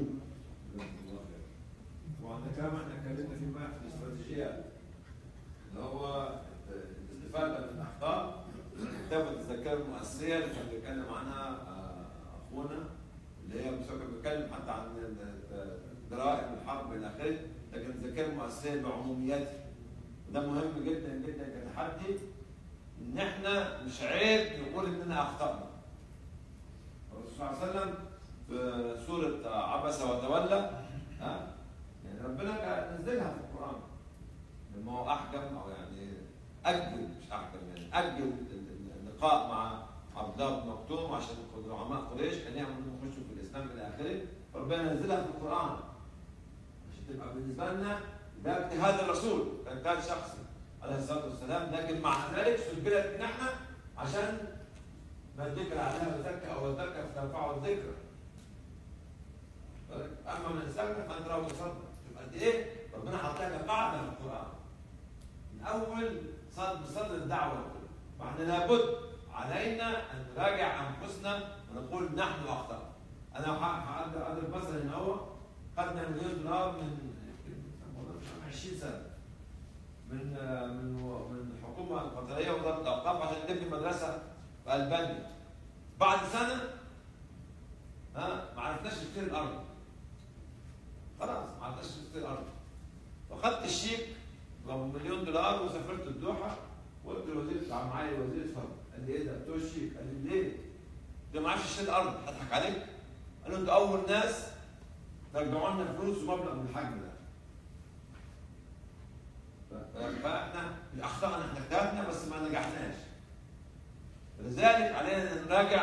وعند كلام احنا اتكلمنا فيه بقى في الاستراتيجيات اللي هو الاستفادة من الأخطاء. كتاب الذاكرة المؤسسية اللي كان بيتكلم عنها أخونا اللي هي مش بيتكلم حتى عن جرائم الحرب إلى آخره، لكن الذاكرة المؤسسية بعمومياتها. وده مهم جدا جدا كتحدي ان احنا مش عيب نقول اننا اخطأنا. الرسول صلى الله عليه وسلم في سورة عبس وتولى ها يعني ربنا نزلها في القرآن لما هو احكم او يعني اجل مش احكم يعني اجل اللقاء مع عبد الله بن مكتوم عشان زعماء قريش كان يعملوا يخشوا في الاسلام الى اخره، فربنا نزلها في القرآن عشان تبقى بالنسبة لنا ده اجتهاد الرسول، كان اجتهاد شخصي عليه الصلاه والسلام، لكن مع ذلك سجلت من احنا عشان ما الذكر عليها بذكر او الذكر فترفعه الذكر. اما من استغنى فانت له تصدق. شوف قد ايه ربنا حط لك قاعده في القران. من اول بصدد الدعوه. فاحنا لابد علينا ان نراجع انفسنا ونقول نحن اخطانا. انا هضرب مثلا ان هو خدنا مليون دولار من عشرين سنه من من من الحكومه القطريه ووزاره الاوقاف عشان نبني مدرسه في البانيا. بعد سنه ها ما عرفناش نشتري الارض. خلاص ما عرفناش نشتري الارض. فخدت الشيك مليون دولار وسافرت الدوحه وقلت للوزير بتاع معايا الوزير اتفضل. قال لي ايه ده؟ قلت له الشيك. قال لي ليه؟ قلت له ما عرفش اشتري الارض. هضحك عليك؟ قال له انتوا اول ناس رجعوا لنا الفلوس ومبلغ من الحجم ده. فاحنا اخطانا احنا اجتهدنا بس ما نجحناش. لذلك علينا ان نراجع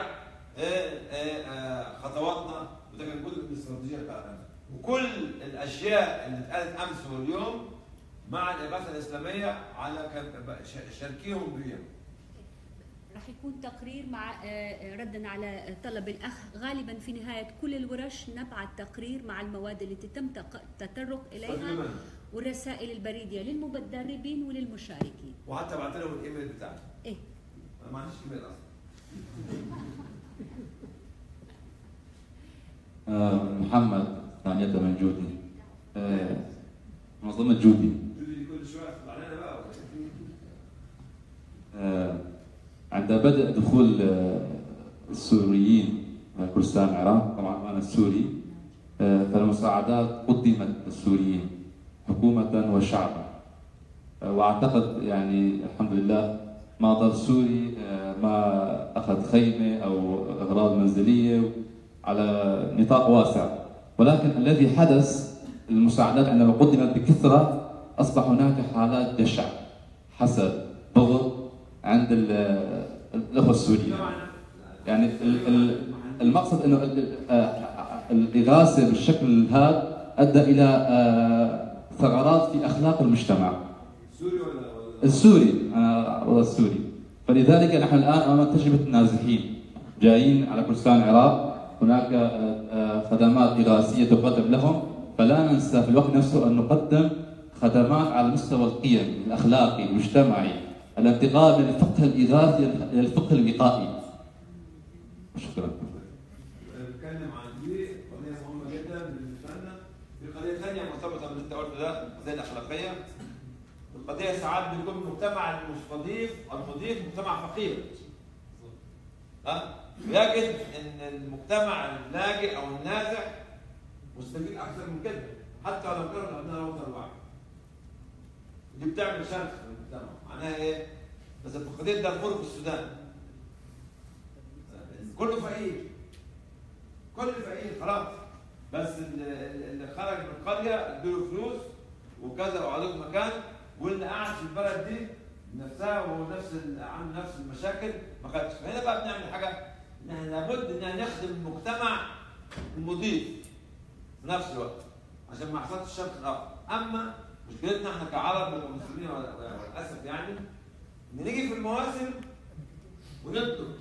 خطواتنا وده كان جزء من الاستراتيجيه بتاعتنا. وكل الاشياء اللي اتقالت امس واليوم مع الاغاثه الاسلاميه على شاركيهم بيها. راح يكون تقرير مع ردا على طلب الاخ. غالبا في نهايه كل الورش نبعث تقرير مع المواد التي تم التطرق اليها والرسائل البريديه للمدربين وللمشاركين. وحتى بعت لهم الايميل بتاعي. ايه؟ انا ما عنديش ايميل اصلا. آه محمد ثانية من جودي. آه منظمة جودي. جودي كل شويه يطلع علينا بقى. آه عند بدء دخول آه السوريين كردستان العراق، طبعا انا السوري، آه فالمساعدات قدمت للسوريين حكومة وشعبا. آه واعتقد يعني الحمد لله ما ضل سوري آه ما اخذ خيمة او اغراض منزلية على نطاق واسع، ولكن الذي حدث المساعدات عندما قدمت بكثرة أصبح هناك حالات جشع، حسد، بغض عند الأخوة السوريين. يعني المقصد أنه الإغاثة بالشكل هذا أدى إلى ثغرات في أخلاق المجتمع. السوري ولا السوري؟ أنا السوري. فلذلك نحن الآن أمام تجربة النازحين جايين على كردستان العراق. هناك خدمات إغاثية تقدم لهم، فلا ننسى في الوقت نفسه أن نقدم خدمات على مستوى القيم الأخلاقي المجتمعي، الانتقال من الفقه الإغاثي إلى الفقه الوقائي. شكرا. نتكلم عن دي قضية مهمة جدا بالنسبة لنا. في قضية ثانية مرتبطة باللي أنت قلته ده، القضية الأخلاقية. القضية ساعات بيكون المجتمع المستضيف المضيف مجتمع فقير. ها؟ يجد ان المجتمع اللاجئ او النازح مستفيد اكثر من كده، حتى لو كانوا ابناء الوطن الواحد. دي بتعمل شرخ في المجتمع. معناها ايه؟ بس في قضيه دارفور في السودان كله فقير. كل فقير خلاص. بس اللي خرج من القريه ادوا فلوس وكذا وعليهم مكان، واللي قاعد في البلد دي نفسها وهو نفس عنده نفس المشاكل ما خدش. فهنا بقى بنعمل حاجه ان احنا لابد ان نخدم المجتمع المضيف في نفس الوقت عشان ما يحصلش الشرخ الاخر. اما مشكلتنا احنا كعرب ومسلمين للاسف يعني ان نيجي في المواسم ونطلب.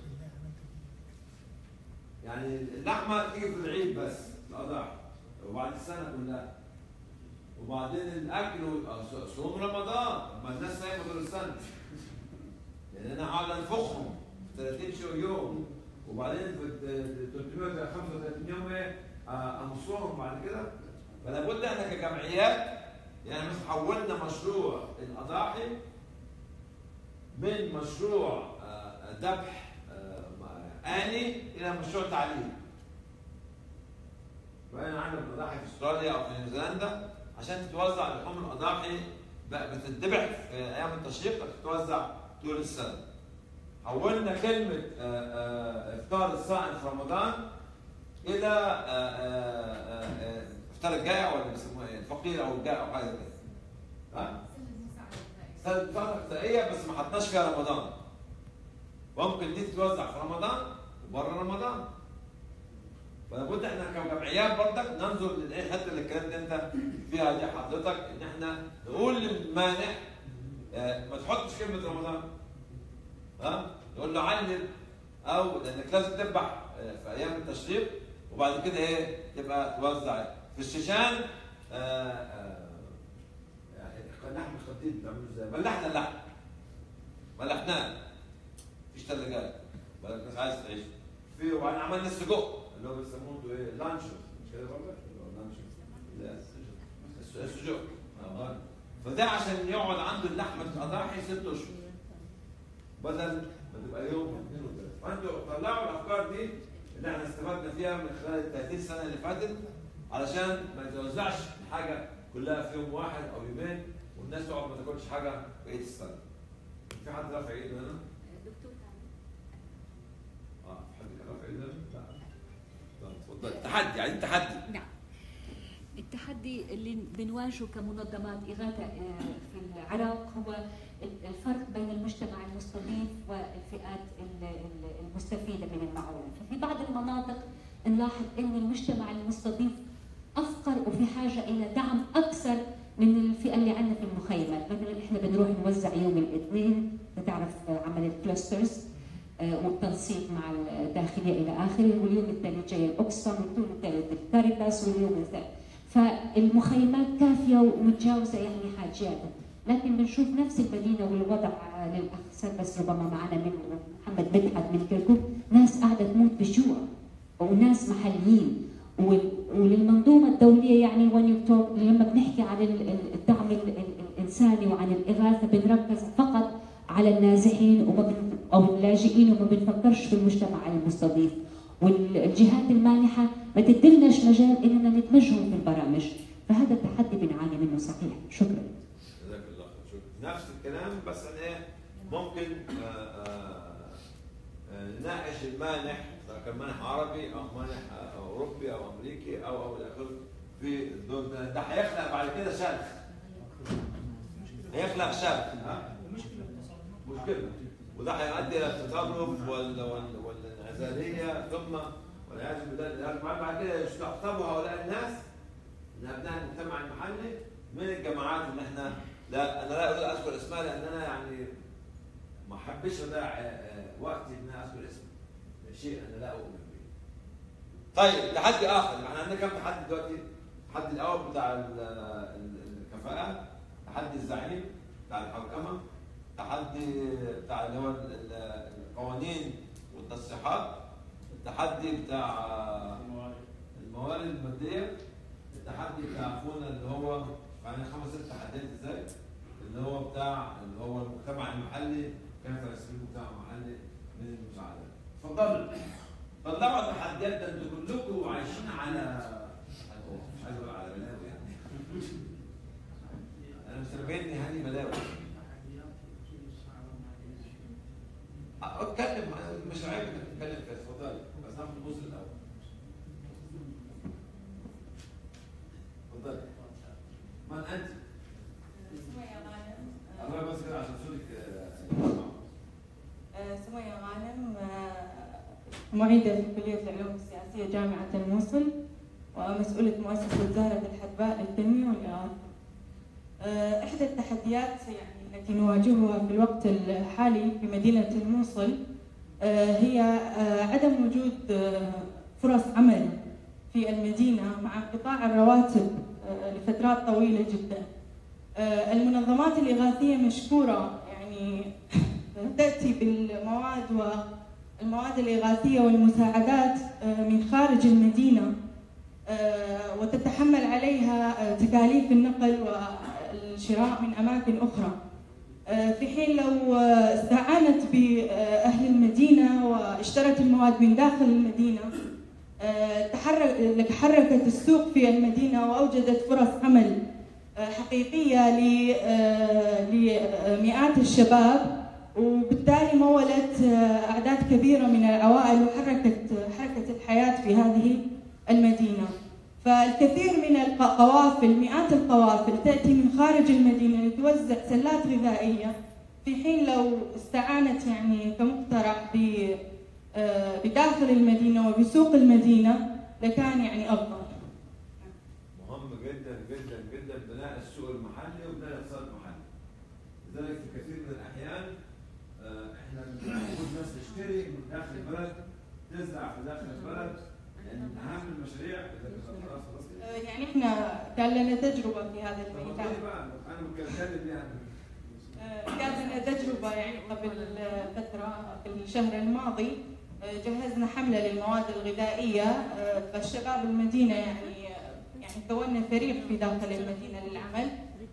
يعني اللحمه تيجي في العيد بس الاضاحي وبعد السنه كلها. وبعدين الاكل صوم رمضان ما الناس صايمه طول السنه. يعني انا هقعد انفخهم في ثلاثين يوم وبعدين في ثلاثمائة وخمسة وثلاثين يوم ايه انصهم بعد كده. فلا بد احنا كجمعيات يعني مثلا حولنا مشروع الاضاحي من مشروع ذبح آني الى مشروع تعليم. فانا عامل اضاحي في استراليا او في نيوزيلندا عشان تتوزع لحوم الاضاحي بتتذبح في ايام التشريق بتتوزع طول السنه. حولنا كلمه افطار الصائم في رمضان الى افطار الجائع ولا بيسموها ايه؟ الفقير او الجائع او حاجه كده. ها؟ سنه فتره غذائيه بس ما حطناش فيها رمضان. ممكن دي تتوزع في رمضان وبره رمضان. فلابد احنا كجمعيات برضك ننظر للايه الحته اللي اتكلمت انت فيها دي حضرتك ان احنا نقول للمانع اه ما تحطش كلمه رمضان. ها؟ نقول له علل او لانك لازم تذبح اه في ايام التشريق وبعد كده ايه تبقى توزع في الشيشان اه اه يعني نحن الفتيل بتعملوه ازاي؟ ملحنا اللحم ملحناه مفيش ثلاجات بالك الناس عايزه تعيش في. وبعدين عملنا السجق اللي هو بيسموه ايه؟ لانشون مش كده برضه؟ لانشون لا السجق اه. فده عشان يقعد عنده اللحمه الاضاحي ست اشهر بدل ما تبقى يوم واثنين وثلاثه. فانتوا طلعوا الافكار دي اللي احنا استفدنا فيها من خلال ال ثلاثين سنه اللي فاتت علشان ما يتوزعش الحاجه كلها في يوم واحد او يومين والناس تقعد ما تاكلش حاجه بقيه السنه. في حد رافع ايده هنا؟ دكتور اه في حد كان رافع ايده؟ لا. طب اتفضل. تحدي عايزين تحدي. نعم. التحدي اللي بنواجهه كمنظمات إغاثة في العراق هو الفرق بين المجتمع المستضيف والفئات المستفيدة من المعونة. ففي بعض المناطق نلاحظ أن المجتمع المستضيف أفقر وفي حاجة إلى دعم أكثر من الفئة اللي عندنا في المخيمات. مثلا إحنا بنروح نوزع يوم الاثنين، بتعرف عمل الكلاسترز والتنسيق مع الداخلية إلى آخره، واليوم الثالث جاي الأوكسفام، واليوم الثالث الكاريتاس، واليوم الثالث. فالمخيمات كافية ومتجاوزة يعني حاجاتها. لكن بنشوف نفس المدينة والوضع للأخ سربس ربما معنا من محمد مدحت من كركوك، ناس قاعدة تموت بالجوع وناس محليين. وللمنظومة الدولية يعني لما بنحكي عن الدعم الإنساني وعن الإغاثة بنركز فقط على النازحين أو اللاجئين وما بنفكرش في المجتمع المستضيف. والجهات المانحة ما تدلناش مجال إننا ندمجهم في البرامج. فهذا التحدي بنعاني منه صحيح. شكرا. جزاك الله خير. نفس الكلام بس أنا إيه ممكن نناقش المانح سواء كان مانح عربي أو مانح أوروبي أو أمريكي أو أو إلى آخره في الدور ده. ده هيخلق بعد كده شرخ. هيخلق شرخ. مشكلة. وده هيؤدي إلى التطرف والانعزالية ثم والعياذ بالله بعد كده يستقطبوا هؤلاء الناس من أبناء المجتمع المحلي من الجماعات اللي احنا لا أنا لا أريد أذكر اسمها لأن أنا يعني ما أحبش أضيع وقتي إن أنا أذكر اسم شيء أنا لا أؤمن به. طيب تحدي آخر، احنا عندنا كم تحدي دلوقتي؟ التحدي الأول بتاع الكفاءة، تحدي الزعيم بتاع الحوكمة، التحدي بتاع اللي هو القوانين والتصريحات، التحدي بتاع الموارد المادية، التحدي بتاع اخونا اللي هو يعني خمس ست تحديات ازاي؟ اللي هو بتاع اللي هو المجتمع المحلي كيف يستفيد المجتمع المحلي من المساعدات. اتفضلوا. طلعوا التحديات ده انتوا كلكم عايشين على مش عايز اقول على بلاوي يعني. انا مسميني هاني بلاوي. اتكلم مش عيب انك تتكلم كده اتفضلي بس ناخد الجزء الاول. اتفضلي. من انت؟ سمية غانم. الله بس كده عشان صوتك. سمية غانم معيدة في كلية العلوم السياسية جامعة الموصل ومسؤولة مؤسسة زهرة الحدباء للتنمية والإغاثة. إحدى التحديات يعني التي نواجهها في الوقت الحالي في مدينة الموصل هي عدم وجود فرص عمل في المدينة مع انقطاع الرواتب لفترات طويلة جدا. المنظمات الإغاثية مشكورة يعني تأتي بالمواد والمواد الإغاثية والمساعدات من خارج المدينة وتتحمل عليها تكاليف النقل والشراء من أماكن أخرى، في حين لو استعانت بأهل المدينة واشترت المواد من داخل المدينة تحركت السوق في المدينة وأوجدت فرص عمل حقيقية لمئات الشباب، وبالتالي مولت أعداد كبيرة من العوائل وحركت حركة الحياة في هذه المدينة. فالكثير من القوافل مئات القوافل تأتي من خارج المدينة لتوزع سلات غذائية، في حين لو استعانت يعني كمقترح بداخل المدينة وبسوق المدينة لكان يعني أفضل. مهم جدا جدا جدا بناء السوق المحلي وبناء الاقتصاد المحلي. لذلك في كثير من الأحيان احنا بناخد ناس تشتري من داخل البلد تزرع في داخل البلد لأن من أهم المشاريع يعني احنا كان لنا تجربة في هذا الميدان. أنا بنتكلم يعني. كانت لنا تجربة يعني قبل فترة في الشهر الماضي، جهزنا حملة للمواد الغذائية، فالشباب المدينة يعني يعني كونا فريق في داخل المدينة للعمل،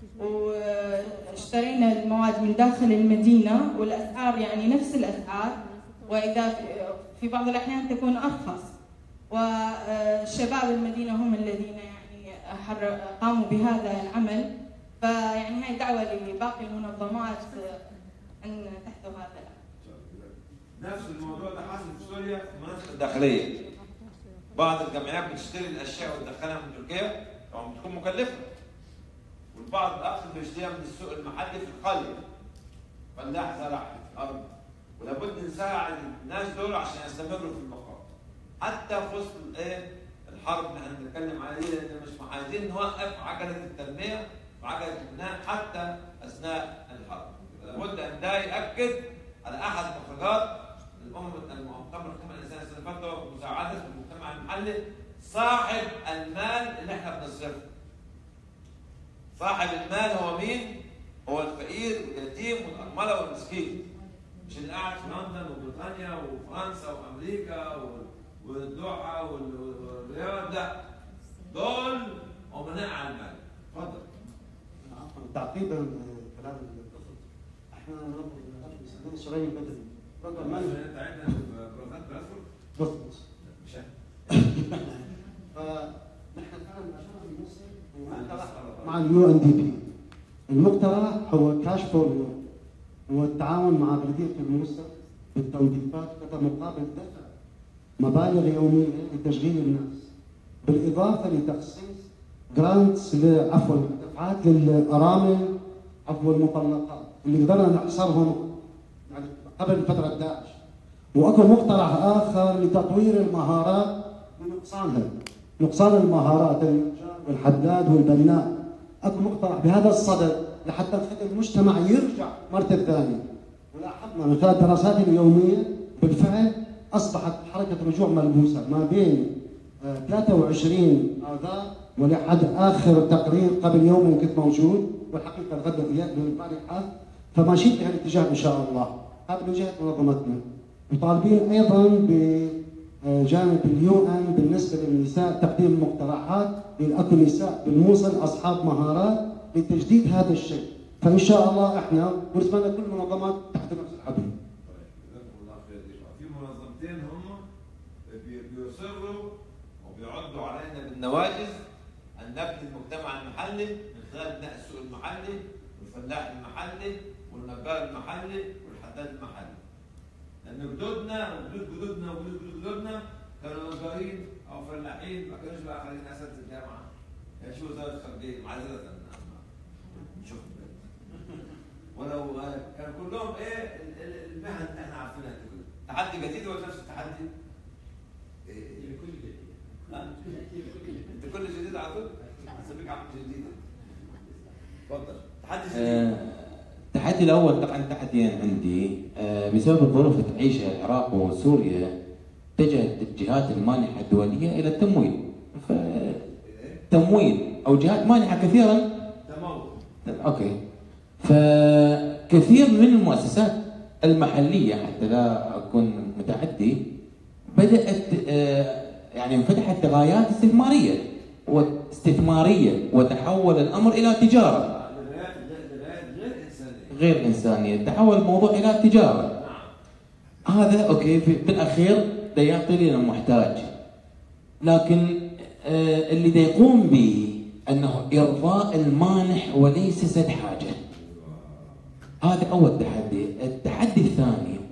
واشترينا المواد من داخل المدينة والأسعار يعني نفس الأسعار، وإذا في بعض الأحيان تكون أرخص، والشباب المدينة هم الذين يعني قاموا بهذا العمل. فيعني هاي دعوة لباقي المنظمات أن تحدوا هذا الأمر. نفس الموضوع ده حاصل في سوريا في المناطق الداخلية. بعض الجمعيات بتشتري الأشياء وتدخلها من تركيا طبعا بتكون مكلفة. والبعض الآخر بيشتريها من السوق المحلي في القرية. فلاح زرع أرض ولابد نساعد الناس دول عشان يستمروا في البقاء. حتى في وسط الإيه؟ الحرب اللي احنا بنتكلم عليها، لأن مش عايزين نوقف عجلة التنمية وعجلة البناء حتى أثناء الحرب. لابد أن ده يأكد على أحد مخرجات الأمم المؤتمر المجتمع الإنساني السنة اللي فاتت مساعدة المجتمع المحلي صاحب المال اللي احنا بنصرفه. صاحب المال هو مين؟ هو الفقير واليتيم والأرملة والمسكين. مش اللي قاعد في لندن وبريطانيا وفرنسا وأمريكا والدوحة والرياض، لا. دول أمناء على المال. اتفضل. تعقيبا كلام الطفل، احنا نسميه شرايين بدري. رقم المال انت عندنا بروفات باسفورد؟ بص مش فنحن الان عشان مع اليو ان دي بي. المقترح هو كاش فور يو، هو التعاون مع بلديه الموسى بالتوظيفات مقابل دفع مبالغ يوميه لتشغيل الناس، بالاضافه لتخصيص جرانتس عفوا دفعات للارامل عفوا المطلقات اللي قدرنا نحصرهم يعني قبل فتره داعش. واكو مقترح اخر لتطوير المهارات ونقصانها، نقصان المهارات والحداد والبناء. اكو مقترح بهذا الصدد لحتى نخلي المجتمع يرجع مرة ثانية. ولاحظنا من خلال الدراسات اليومية بالفعل اصبحت حركة رجوع ملموسة ما بين ثلاثة وعشرين آذار ولحد اخر تقرير قبل يوم كنت موجود، والحقيقه الغد البارحه، فماشيين في هالاتجاه ان شاء الله. هذا من جهه منظمتنا. وطالبين ايضا بجانب اليو ان بالنسبه للنساء تقديم مقترحات لاكو نساء بالموصل اصحاب مهارات لتجديد هذا الشيء. فان شاء الله احنا ونتمنى كل المنظمات تحت نفس الحبل. جزاكم الله خير. في منظمتين هم بيصروا وبيعضوا علينا بالنواجذ أن نبني المجتمع المحلي من خلال بناء السوق المحلي والفلاح المحلي والنجار المحلي والحداد المحلي. لأن جدودنا وجدود جدودنا وجدود جدودنا كانوا نجارين أو فلاحين، ما كانوش بقى خارجين أساتذة الجامعة. يعني شو وزارة الخارجية معذرة شوف ولو كان كلهم إيه المهن اللي إحنا عارفينها كلها. تحدي جديد ولا نفس التحدي؟ لكل جديد. لكل جديد على طول؟ هسميك عبد جديد. اتفضل. تحدي جديد. التحدي الاول طبعا تحديين عندي آه بسبب الظروف اللي تعيشها العراق وسوريا اتجهت الجهات المانحه الدوليه الى التمويل. فتمويل او جهات مانحه كثيرا تمول. اوكي. فكثير من المؤسسات المحليه حتى لا اكون متعدي بدات آه يعني انفتحت غايات استثماريه واستثماريه وتحول الامر الى تجاره. غير انسانيه، تحول الموضوع الى تجاره. هذا اوكي بالاخير دا يعطي لنا محتاج. لكن آه اللي دا يقوم به انه ارضاء المانح وليس سد حاجه. هذا اول تحدي، التحدي الثاني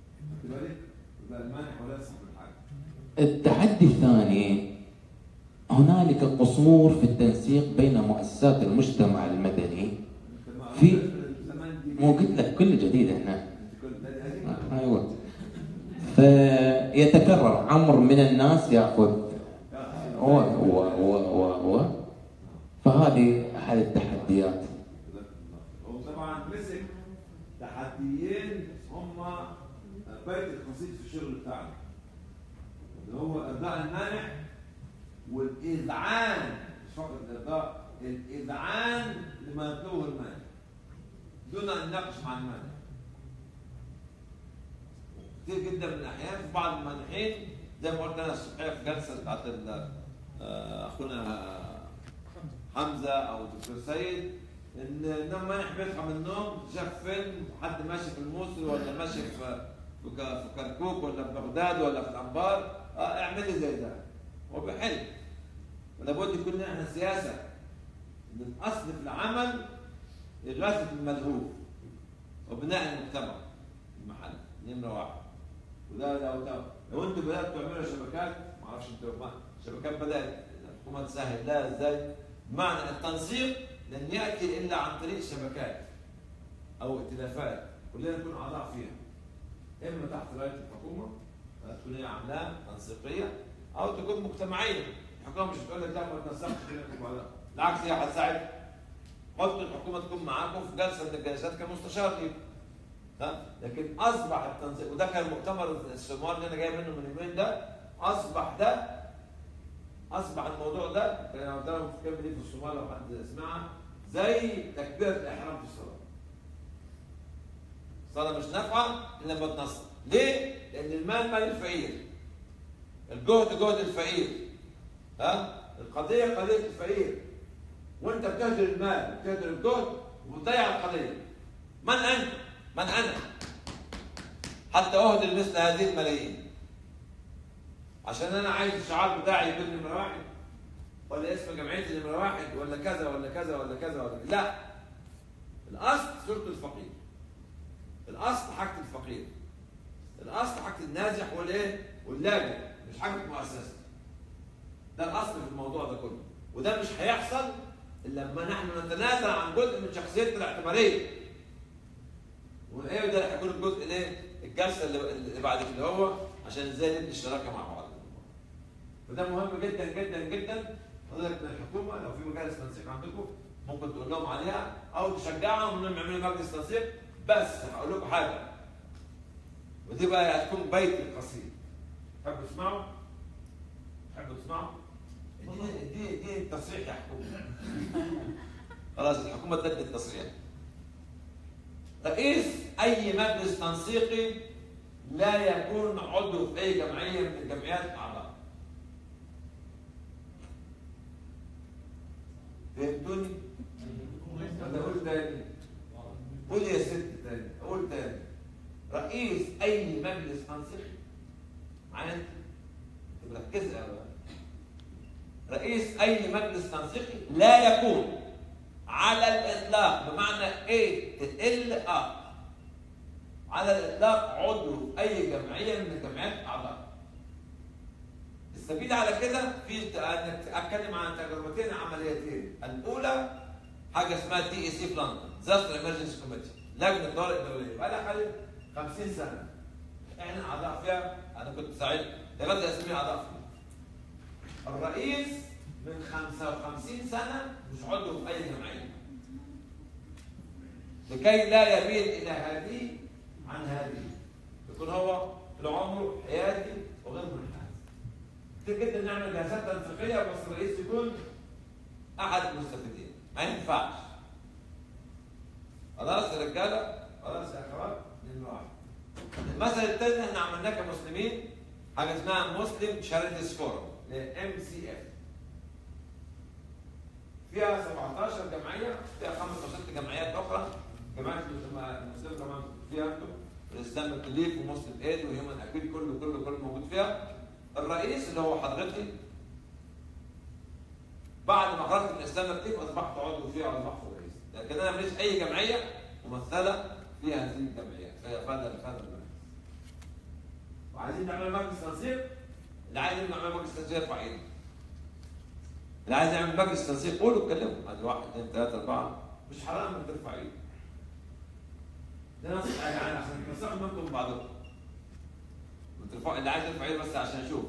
التحدي الثاني هنالك قصور في التنسيق بين مؤسسات المجتمع المدني في مو قلت لك كل جديد احنا ايوه فيتكرر امر من الناس ياخذ هو هو هو هو, هو. فهذه احد التحديات. وطبعا مسك تحديين هم بيت القصيد في الشغل بتاعنا اللي هو ارضاء المانح والاذعان مش فقط الارضاء الإذعان لما يطلبه المال دون أن نناقش مع المال. كثير جدا من الأحيان في بعض المانحين زي ما قلت أنا الصبحية في جلسة بتاعت أخونا حمزة أو الدكتور سيد إن إنهم مانح بيصحى من النوم شاف فيلم حد ماشي في الموصل ولا ماشي في في كركوك ولا في بغداد ولا في الأنبار، اه اعمل لي زي ده. هو بيحل. ولابد يكون لنا سياسة إن الأصل في العمل إغاثة الملهوف وبناء المجتمع المحل نمرة واحد. وده لو ده لو انتوا بدأتوا تعملوا شبكات، ما اعرفش انتوا شبكات بدأت الحكومة تسهل لها ازاي؟ بمعنى التنسيق لن يأتي إلا عن طريق شبكات أو ائتلافات كلنا نكون أعضاء فيها. إما تحت راية الحكومة تكون هي عاملاها تنسيقية أو تكون مجتمعية. الحكومة مش بتقول لك لا ما تنسقش كده، بالعكس هي هتساعد. حطوا الحكومة تكون معاكم في جلسة من الجلسات كمستشار ليكم. لكن أصبح التنسيق، وده كان مؤتمر الصومال اللي أنا جاي منه من يومين ده، أصبح ده أصبح الموضوع ده كان عندنا في كام في الصومال لو حد سمعها زي تكبيرة الإحرام في الصلاة. الصلاة مش نافعة إلا لما تنسق. ليه؟ لأن المال مال الفقير. الجهد جهد الفقير. ها؟ القضية قضية الفقير. وأنت بتهدر المال، بتهدر الجهد وبتضيع القضية. من أنت؟ من أنا؟ حتى أهدر مثل هذه الملايين. عشان أنا عايز الشعار بتاعي يكون نمرة واحد، ولا اسم جمعيتي نمرة واحد، ولا كذا ولا كذا ولا كذا ولا كذا. لا. الأصل صورة الفقير. الأصل حاجة الفقير. الأصل حاجة النازح والإيه؟ واللاجئ، مش حاجة مؤسسة. ده الأصل في الموضوع ده كله، وده مش هيحصل إلا لما نحن نتنازل عن جزء من شخصيتنا الاعتبارية. وإيه ده هيكون الجزء الإيه؟ الجلسة اللي بعد كده هو عشان إزاي نبني الشراكة مع بعض. وده مهم جدا جدا جدا. حضرتك من الحكومة لو في مجالس تنسيق عندكم ممكن تقول لهم عليها أو تشجعهم إنهم يعملوا مجلس تنسيق. بس هقول لكم حاجة، ودي بقى هتكون بيت القصيد. تحبوا تسمعوا؟ تحبوا تسمعوا؟ دي دي دي التصريح يا حكومة. خلاص الحكومة ادت التصريح. رئيس أي مجلس تنسيقي لا يكون عضو في أي جمعية من الجمعيات أعضاء. فهمتوني؟ ولا أقول تاني؟ قول يا ست تاني، قول تاني. رئيس أي مجلس تنسيقي معايا أنت؟ مركز قوي. رئيس أي مجلس تنسيقي لا يكون على الإطلاق، بمعنى إيه؟ تقل أه على الإطلاق عضو في أي جمعية من الجمعيات أعضاء. السبيل على كده في أنك أتكلم عن تجربتين عمليتين. الأولى حاجة اسمها تي إي سي في لندن، ديزاستر ايمرجنسي كوميتي، لجنة الطوارئ الدولية، بقى لها حوالي خمسين سنة. إحنا أعضاء فيها، أنا كنت سعيد لغاية ياسمين أعضاء فيها. الرئيس من خمسة وخمسين سنة مش عضو في أي جمعية. لكي لا يميل إلى هذه عن هذه. يكون هو طول عمره حيادي وغير منحاز. كتير جدا نعمل جلسات تنسيقية بس الرئيس يكون أحد المستفيدين. ما ينفعش. خلاص يا رجالة؟ خلاص يا أخوات؟ نمرة واحد. المثل الثاني احنا عملناه كمسلمين حاجة اسمها مسلم شاريتيز فورم، ام سي اف. فيها سبعتاشر جمعية، فيها خمس أو ست جمعيات أخرى. جماعة المسلمين كمان فيها انتم، الإسلام الكليف ومسلم ايد وهيومن أكيد كله كله كله موجود فيها. الرئيس اللي هو حضرتي بعد ما خرجت من الإسلام الكليف أصبحت عضو فيها وأصبحت رئيس. لكن أنا ماليش أي جمعية ممثلة في هذه الجمعيات، فهذا هذا المجلس. وعايزين نعمل مجلس تنسيق، اللي عايز يعمل مجلس تنسيق يرفع ايده. اللي عايز يعمل مجلس تنسيق قولوا اتكلموا، ادي واحد اثنين ثلاثة أربعة، مش حرام انك ترفع ايدك. ده نصيحة يعني عشان تنصحوا منكم بعضكم. اللي عايز يرفع ايده بس عشان اشوف.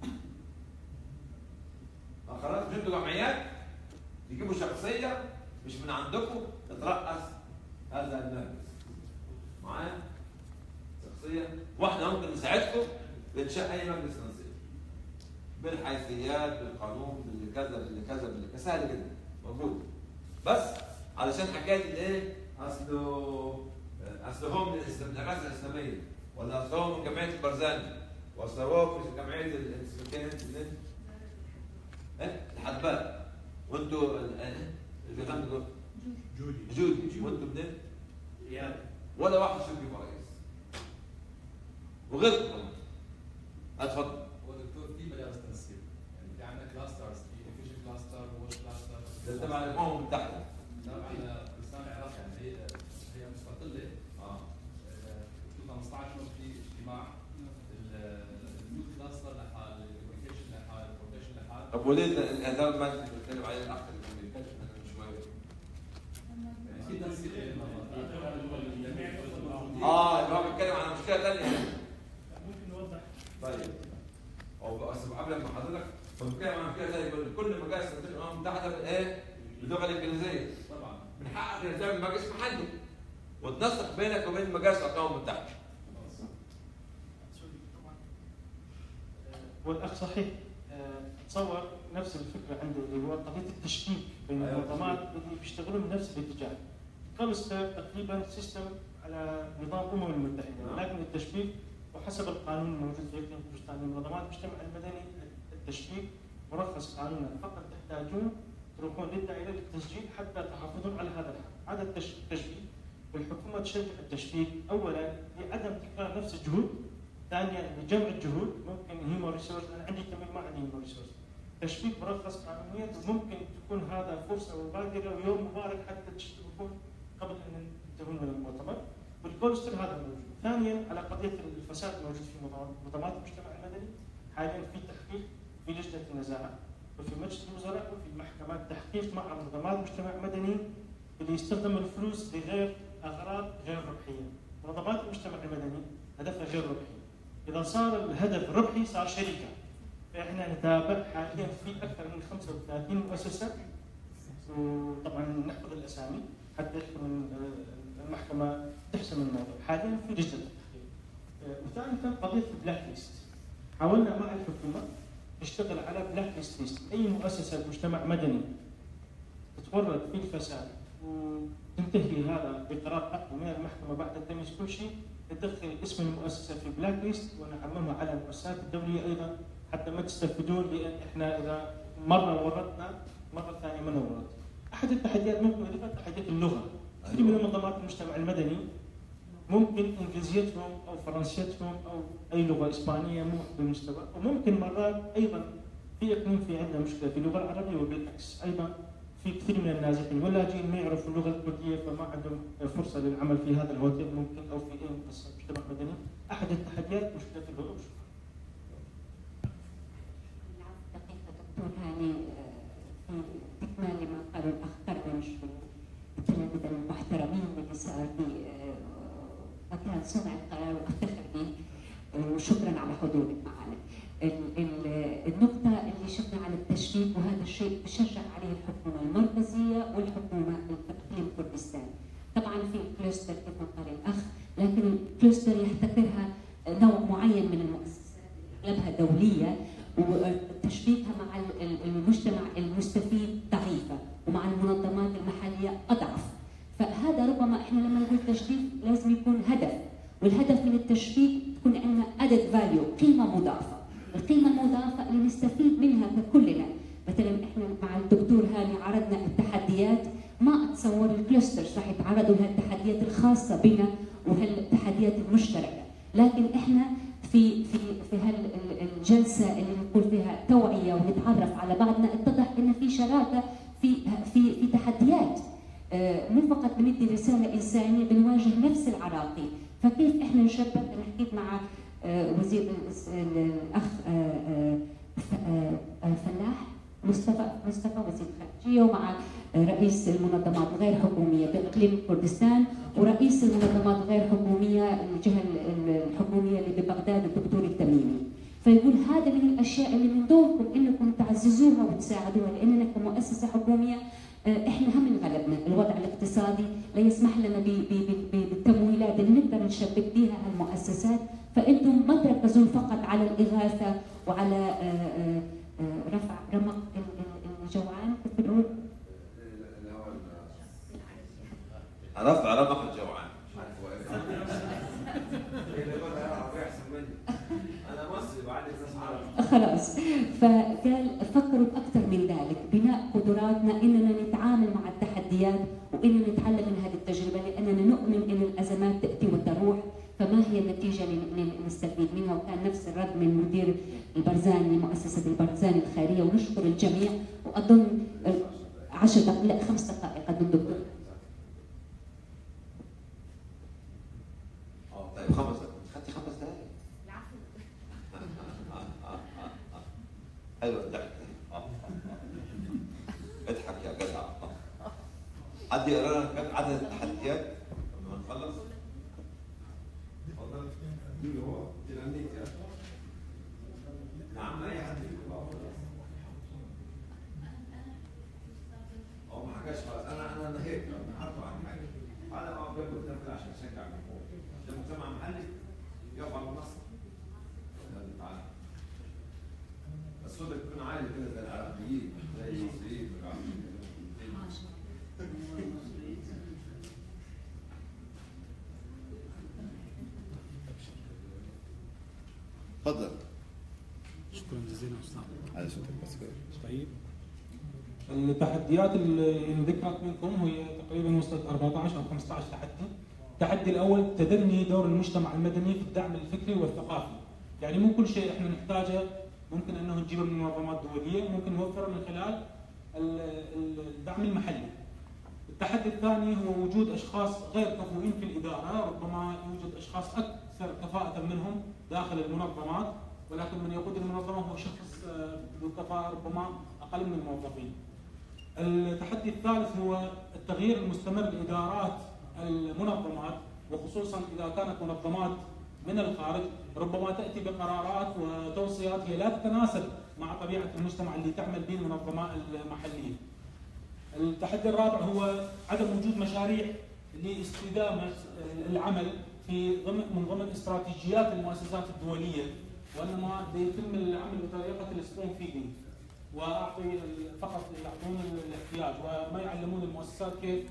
خلاص مش انتوا جمعيات تجيبوا شخصية مش من عندكم تترأس هذا المجلس. معايا؟ شخصية واحنا ممكن نساعدكم بإنشاء أي مجلس تنسيق. بالحيثيات، بالقانون، بالكذا، بالكذا، بالكذا، سهل جدا. موجود. بس علشان حكايه الايه؟ اصله اصل هو من الاغاثه الاسلاميه، ولا اصل هو من جمعيه البرزاني، واصل هو من جمعيه السكان منين؟ ايه؟ الحدباء. وانتوا اللي غنوا دول؟ جودي جودي وانتوا منين؟ رياض. ولا واحد شو يبقى رئيس. وغيركم كمان. اتفضل. هو دكتور في مدارس تنسيق، يعني في عندنا كلاسترز، في انفيجن كلاستر ووش كلاستر. ده تبع الامم المتحده. تبع كردستان العراق، يعني هي هي مستقله. اه. في خمسة عشر يوم في اجتماع اليوث كلاستر لحال، الكوميونيكيشن لحال، البروتكشن لحال. طب وليه هذا ما انت بتتكلم عليه الاخ الكوميونيكيشن انا مش فاهم. في تنسيق اه اللي هو بيتكلم عن مشكله ثانيه. ممكن نوضح. طيب. او بس قبل ما حضرتك بنتكلم عن مشكله ثانيه، كل مجالس الامم المتحده بالايه؟ باللغه الانجليزيه. طبعا. من حقك انك تعمل مجلس محلي وتنسق بينك وبين مجالس الامم المتحده. والاخ صحيح تصور نفس الفكره عنده اللي هو قضيه التشبيك بين المنظمات اللي بيشتغلون بنفس الاتجاه. كولستر تقريبا سيستم على نظام الامم المتحده، لكن التشبيك وحسب القانون الموجود في كردستان منظمات المجتمع المدني التشبيك مرخص قانونا، فقط تحتاجون تروحون للدائره للتسجيل حتى تحافظون على هذا الحق. هذا التشبيك والحكومه تشجع التشبيك اولا لعدم تكرار نفس الجهود، ثانيا لجمع الجهود. ممكن هيومن ريسورس، انا عندي تمويل ما عندي هيومن ريسورس، تشبيك مرخص قانونيا، وممكن تكون هذا فرصه مبادره ويوم مبارك حتى تشتركون قبل ان تنتهون من المؤتمر. والكولستر هذا موجود. ثانيا على قضيه الفساد الموجود في منظمات المجتمع المدني، حاليا في تحقيق في لجنه النزاهه وفي مجلس الوزراء وفي محكمات تحقيق مع منظمات المجتمع المدني اللي يستخدم الفلوس لغير اغراض غير ربحيه. منظمات المجتمع المدني هدفها غير ربحي. اذا صار الهدف ربحي صار شركه. فاحنا نتابع حاليا في اكثر من خمسة وثلاثين مؤسسه، وطبعا نحفظ الاسامي حتى يحكم المحكمه تحسم الموضوع. حاليا في لجنه التحقيق. وثالثا قضيه البلاك ليست. حاولنا مع الحكومه نشتغل على بلاك ليست ليست. اي مؤسسه مجتمع مدني تتورط في الفساد وتنتهي هذا بقرار حكم من المحكمه بعد تمييز كل شيء، ندخل اسم المؤسسه في بلاك ليست ونعممها على المؤسسات الدوليه ايضا حتى ما تستفيدون، لان احنا اذا مره ورطنا مره ثانيه ما نورط. احد التحديات ممكن ايضا تحديات اللغه. كثير من منظمات المجتمع المدني ممكن انجليزيتهم او فرنسيتهم او اي لغه اسبانيه مو بالمستوى، وممكن مرات ايضا في يكون في عندنا مشكله في اللغه العربيه وبالعكس. ايضا في كثير من النازحين واللاجئين ما يعرفوا اللغه الكرديه فما عندهم فرصه للعمل في هذا الهوتيل ممكن او في اي مؤسسه مجتمع مدني. احد التحديات مشكله اللغه. دكتور هاني في تكمال لما قاله الاخ كربنش التلاميذ المحترمين اللي صار في مكان صنع القرار وافتخر به، وشكرا على حضورك معنا. النقطة اللي شفنا على التشبيك، وهذا الشيء بشجع عليه الحكومة المركزية والحكومة الإقليم كردستان. طبعا في كلوستر كيف ما قال الأخ، لكن الكلوستر يحتكرها نوع معين من المؤسسات أغلبها دولية، وتشبيكها مع المجتمع المستفيد ضعيفة ومع المنظمات المحلية أضعف. فهذا ربما احنا لما نقول تشبيك لازم يكون هدف، والهدف من التشبيك تكون عندنا added value، قيمة مضافة. القيمة المضافة اللي نستفيد منها كلنا. مثلا احنا مع الدكتور هاني عرضنا التحديات، ما اتصور الكلسترز راح يتعرضوا لها التحديات الخاصة بنا وهالتحديات المشتركة، لكن احنا في في في هالجلسة اللي نقول فيها توعية ونتعرف على بعضنا، اتضح ان في شراكة في في في تحديات. مو فقط بندي رسالة إنسانية، بنواجه نفس العراقي. فكيف احنا نشبك؟ انا حكيت مع وزير الاخ فلاح مصطفى مصطفى وزير الخارجيه، ومع رئيس المنظمات الغير حكوميه باقليم كردستان، ورئيس المنظمات الغير حكوميه الجهه الحكوميه اللي ببغداد الدكتور التميمي. فيقول هذا من الاشياء اللي من دوركم انكم تعززوها وتساعدوها، لاننا كمؤسسه حكوميه احنا هم انغلبنا، الوضع الاقتصادي لا يسمح لنا بالتمويلات اللي نقدر نشبك بها هالمؤسسات، فانتم ما تركزون فقط على الاغاثه وعلى رفع رمق الجوعان، كيف بنقول؟ رفع رقم الجوعان مش عارف هو ايه اللي يقول عربي احسن مني انا مصري بعد ناس عرب. خلاص، فقال فكروا باكثر من ذلك، بناء قدراتنا اننا نتعامل مع التحديات واننا نتعلم من هذه التجربه، لاننا نؤمن ان الازمات تاتي وتروح، فما هي النتيجه اللي نستفيد منها. وكان نفس الرد من مدير البرزاني، مؤسسه البرزاني الخيريه، ونشكر الجميع. واظن عشر دقائق لا خمس دقائق قد الدكتور. اه طيب خمس دقائق، خدتي خمس دقائق؟ العفو. حلو الضحك. اضحك يا جدع. حد يقرا لنا كم عدد التحديات قبل ما نخلص؟ اتفضل. مين هو؟ تلاميذ يا نعم اي حد فيكم. اه ما حكاش خلاص، انا انا نهيت هرفع عن حاجه. انا ما باكل نفل عشان اشجع الجمهور. ده مجتمع محلي يقف على مصر. تعالى. بس صوتك يكون عالي كده زي العراقيين زي المصريين. تفضل. شكرا جزيلا استاذ. على صوتك بس كده. طيب. التحديات اللي ذكرت منكم هي تقريبا وصلت أربعة عشر او خمسة عشر تحدي. التحدي الاول تدني دور المجتمع المدني في الدعم الفكري والثقافي. يعني مو كل شيء احنا نحتاجه ممكن انه نجيبه من منظمات دوليه، ممكن نوفره من خلال الدعم المحلي. التحدي الثاني هو وجود اشخاص غير كفؤين في الاداره، ربما يوجد اشخاص اكثر كفاءه منهم داخل المنظمات، ولكن من يقود المنظمه هو شخص ذو كفاءه ربما اقل من الموظفين. التحدي الثالث هو التغيير المستمر لادارات المنظمات، وخصوصا اذا كانت منظمات من الخارج ربما تاتي بقرارات وتوصيات هي لا تتناسب مع طبيعه المجتمع اللي تعمل به المنظمات المحليه. التحدي الرابع هو عدم وجود مشاريع لاستدامه العمل في ضمن من ضمن استراتيجيات المؤسسات الدوليه، وانما يتم العمل بطريقه السبون فيدنج، واعطي فقط يعطون الاحتياج وما يعلمون المؤسسات كيف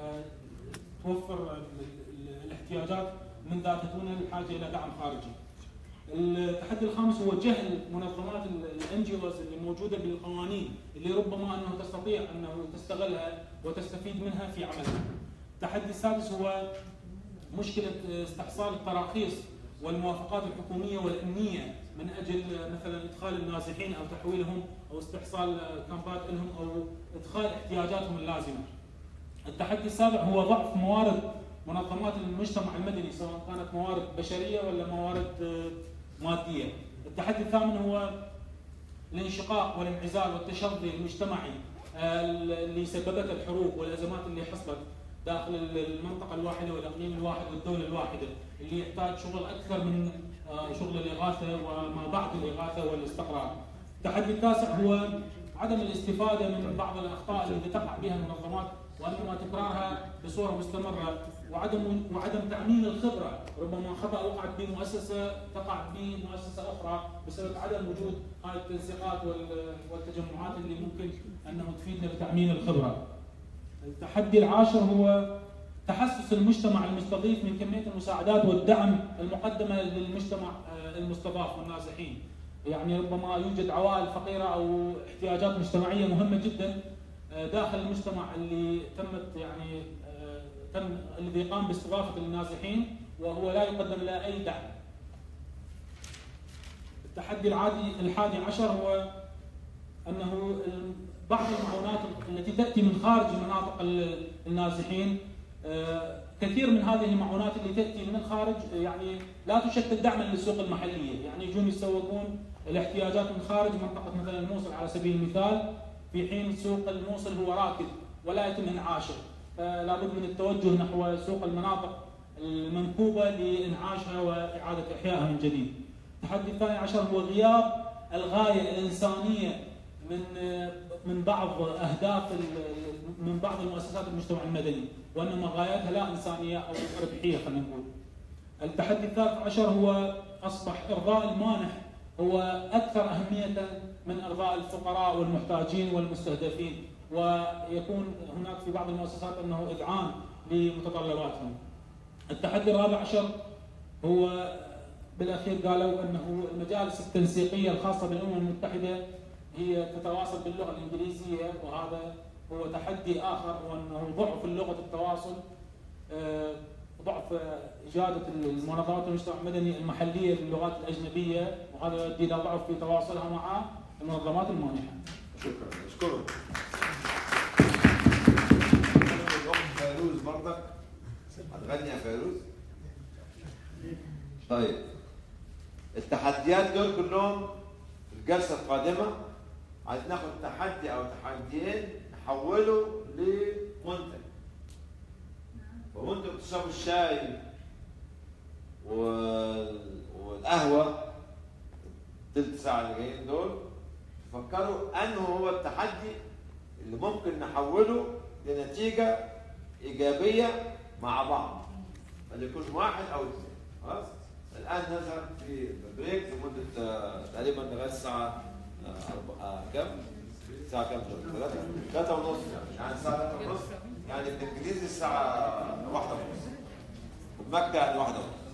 توفر الاحتياجات من ذاتها دون الحاجه الى دعم خارجي. التحدي الخامس هو جهل منظمات الان جي اوز اللي موجوده بالقوانين اللي ربما انه تستطيع انه تستغلها وتستفيد منها في عملها. التحدي السادس هو مشكله استحصال التراخيص والموافقات الحكوميه والامنيه من اجل مثلا ادخال النازحين او تحويلهم او استحصال كامبات لهم او ادخال احتياجاتهم اللازمه. التحدي السابع هو ضعف موارد منظمات المجتمع المدني، سواء كانت موارد بشريه ولا موارد ماديه. التحدي الثامن هو الانشقاق والانعزال والتشظي المجتمعي اللي سببته الحروب والازمات اللي حصلت داخل المنطقه الواحده والاقليم الواحد والدوله الواحده، اللي يحتاج شغل اكثر من شغل الاغاثه وما بعد الاغاثه والاستقرار. التحدي التاسع هو عدم الاستفاده من بعض الاخطاء التي تقع بها المنظمات وانما تكرارها بصوره مستمره، وعدم وعدم تعميم الخبره، ربما خطا وقعت به مؤسسه تقع به مؤسسه اخرى بسبب عدم وجود هاي التنسيقات والتجمعات اللي ممكن انه تفيدنا بتعميم الخبره. التحدي العاشر هو تحسس المجتمع المستضيف من كميه المساعدات والدعم المقدمه للمجتمع المستضاف والنازحين. يعني ربما يوجد عوائل فقيره او احتياجات مجتمعيه مهمه جدا داخل المجتمع اللي تمت يعني تم الذي قام باستضافه النازحين وهو لا يقدم له اي دعم. التحدي العادي الحادي عشر هو انه بعض المعونات التي تاتي من خارج مناطق النازحين، كثير من هذه المعونات اللي تاتي من الخارج يعني لا تشكل دعما للسوق المحليه، يعني يجون يسوقون الاحتياجات من خارج منطقه مثلا الموصل على سبيل المثال، في حين سوق الموصل هو راكد ولا يتم انعاشه، فلا بد من التوجه نحو سوق المناطق المنكوبه لانعاشها واعاده احيائها من جديد. التحدي الثاني عشر هو غياب الغايه الانسانيه من من بعض اهداف من بعض المؤسسات المجتمع المدني، وانما غاياتها لا انسانيه او ربحيه خلينا نقول. التحدي الثالث عشر هو اصبح ارضاء المانح هو اكثر اهميه من ارضاء الفقراء والمحتاجين والمستهدفين، ويكون هناك في بعض المؤسسات انه اذعان لمتطلباتهم. التحدي الرابع عشر هو بالاخير قالوا انه المجالس التنسيقيه الخاصه بالامم المتحده هي تتواصل باللغه الانجليزيه، وهذا هو تحدي اخر، وانه ضعف لغه التواصل، ضعف اجاده المنظمات المجتمع المدني المحليه للغات الاجنبيه، وهذا يؤدي الى ضعف في تواصلها مع المنظمات المانحه. شكرا اشكرك. فيروز برضك هتغني يا فيروز؟ طيب التحديات دول كلهم الجلسه القادمه عايز ناخد تحدي او تحديين نحوله لمنتج. وانتوا بتشربوا الشاي والقهوه تلت ساعه اللي جايين دول تفكروا انه هو التحدي اللي ممكن نحوله لنتيجه ايجابيه مع بعض، فليكون واحد او اثنين. خلاص؟ الان نذهب في بريك لمده تقريبا لغايه الساعه كم؟ الساعه كم؟ ثلاثة ثلاثة ونص يعني الساعه ثلاثة ونص يعني بالانجليزي الساعه واحدة ونص. وبمكة يعني واحدة ونص.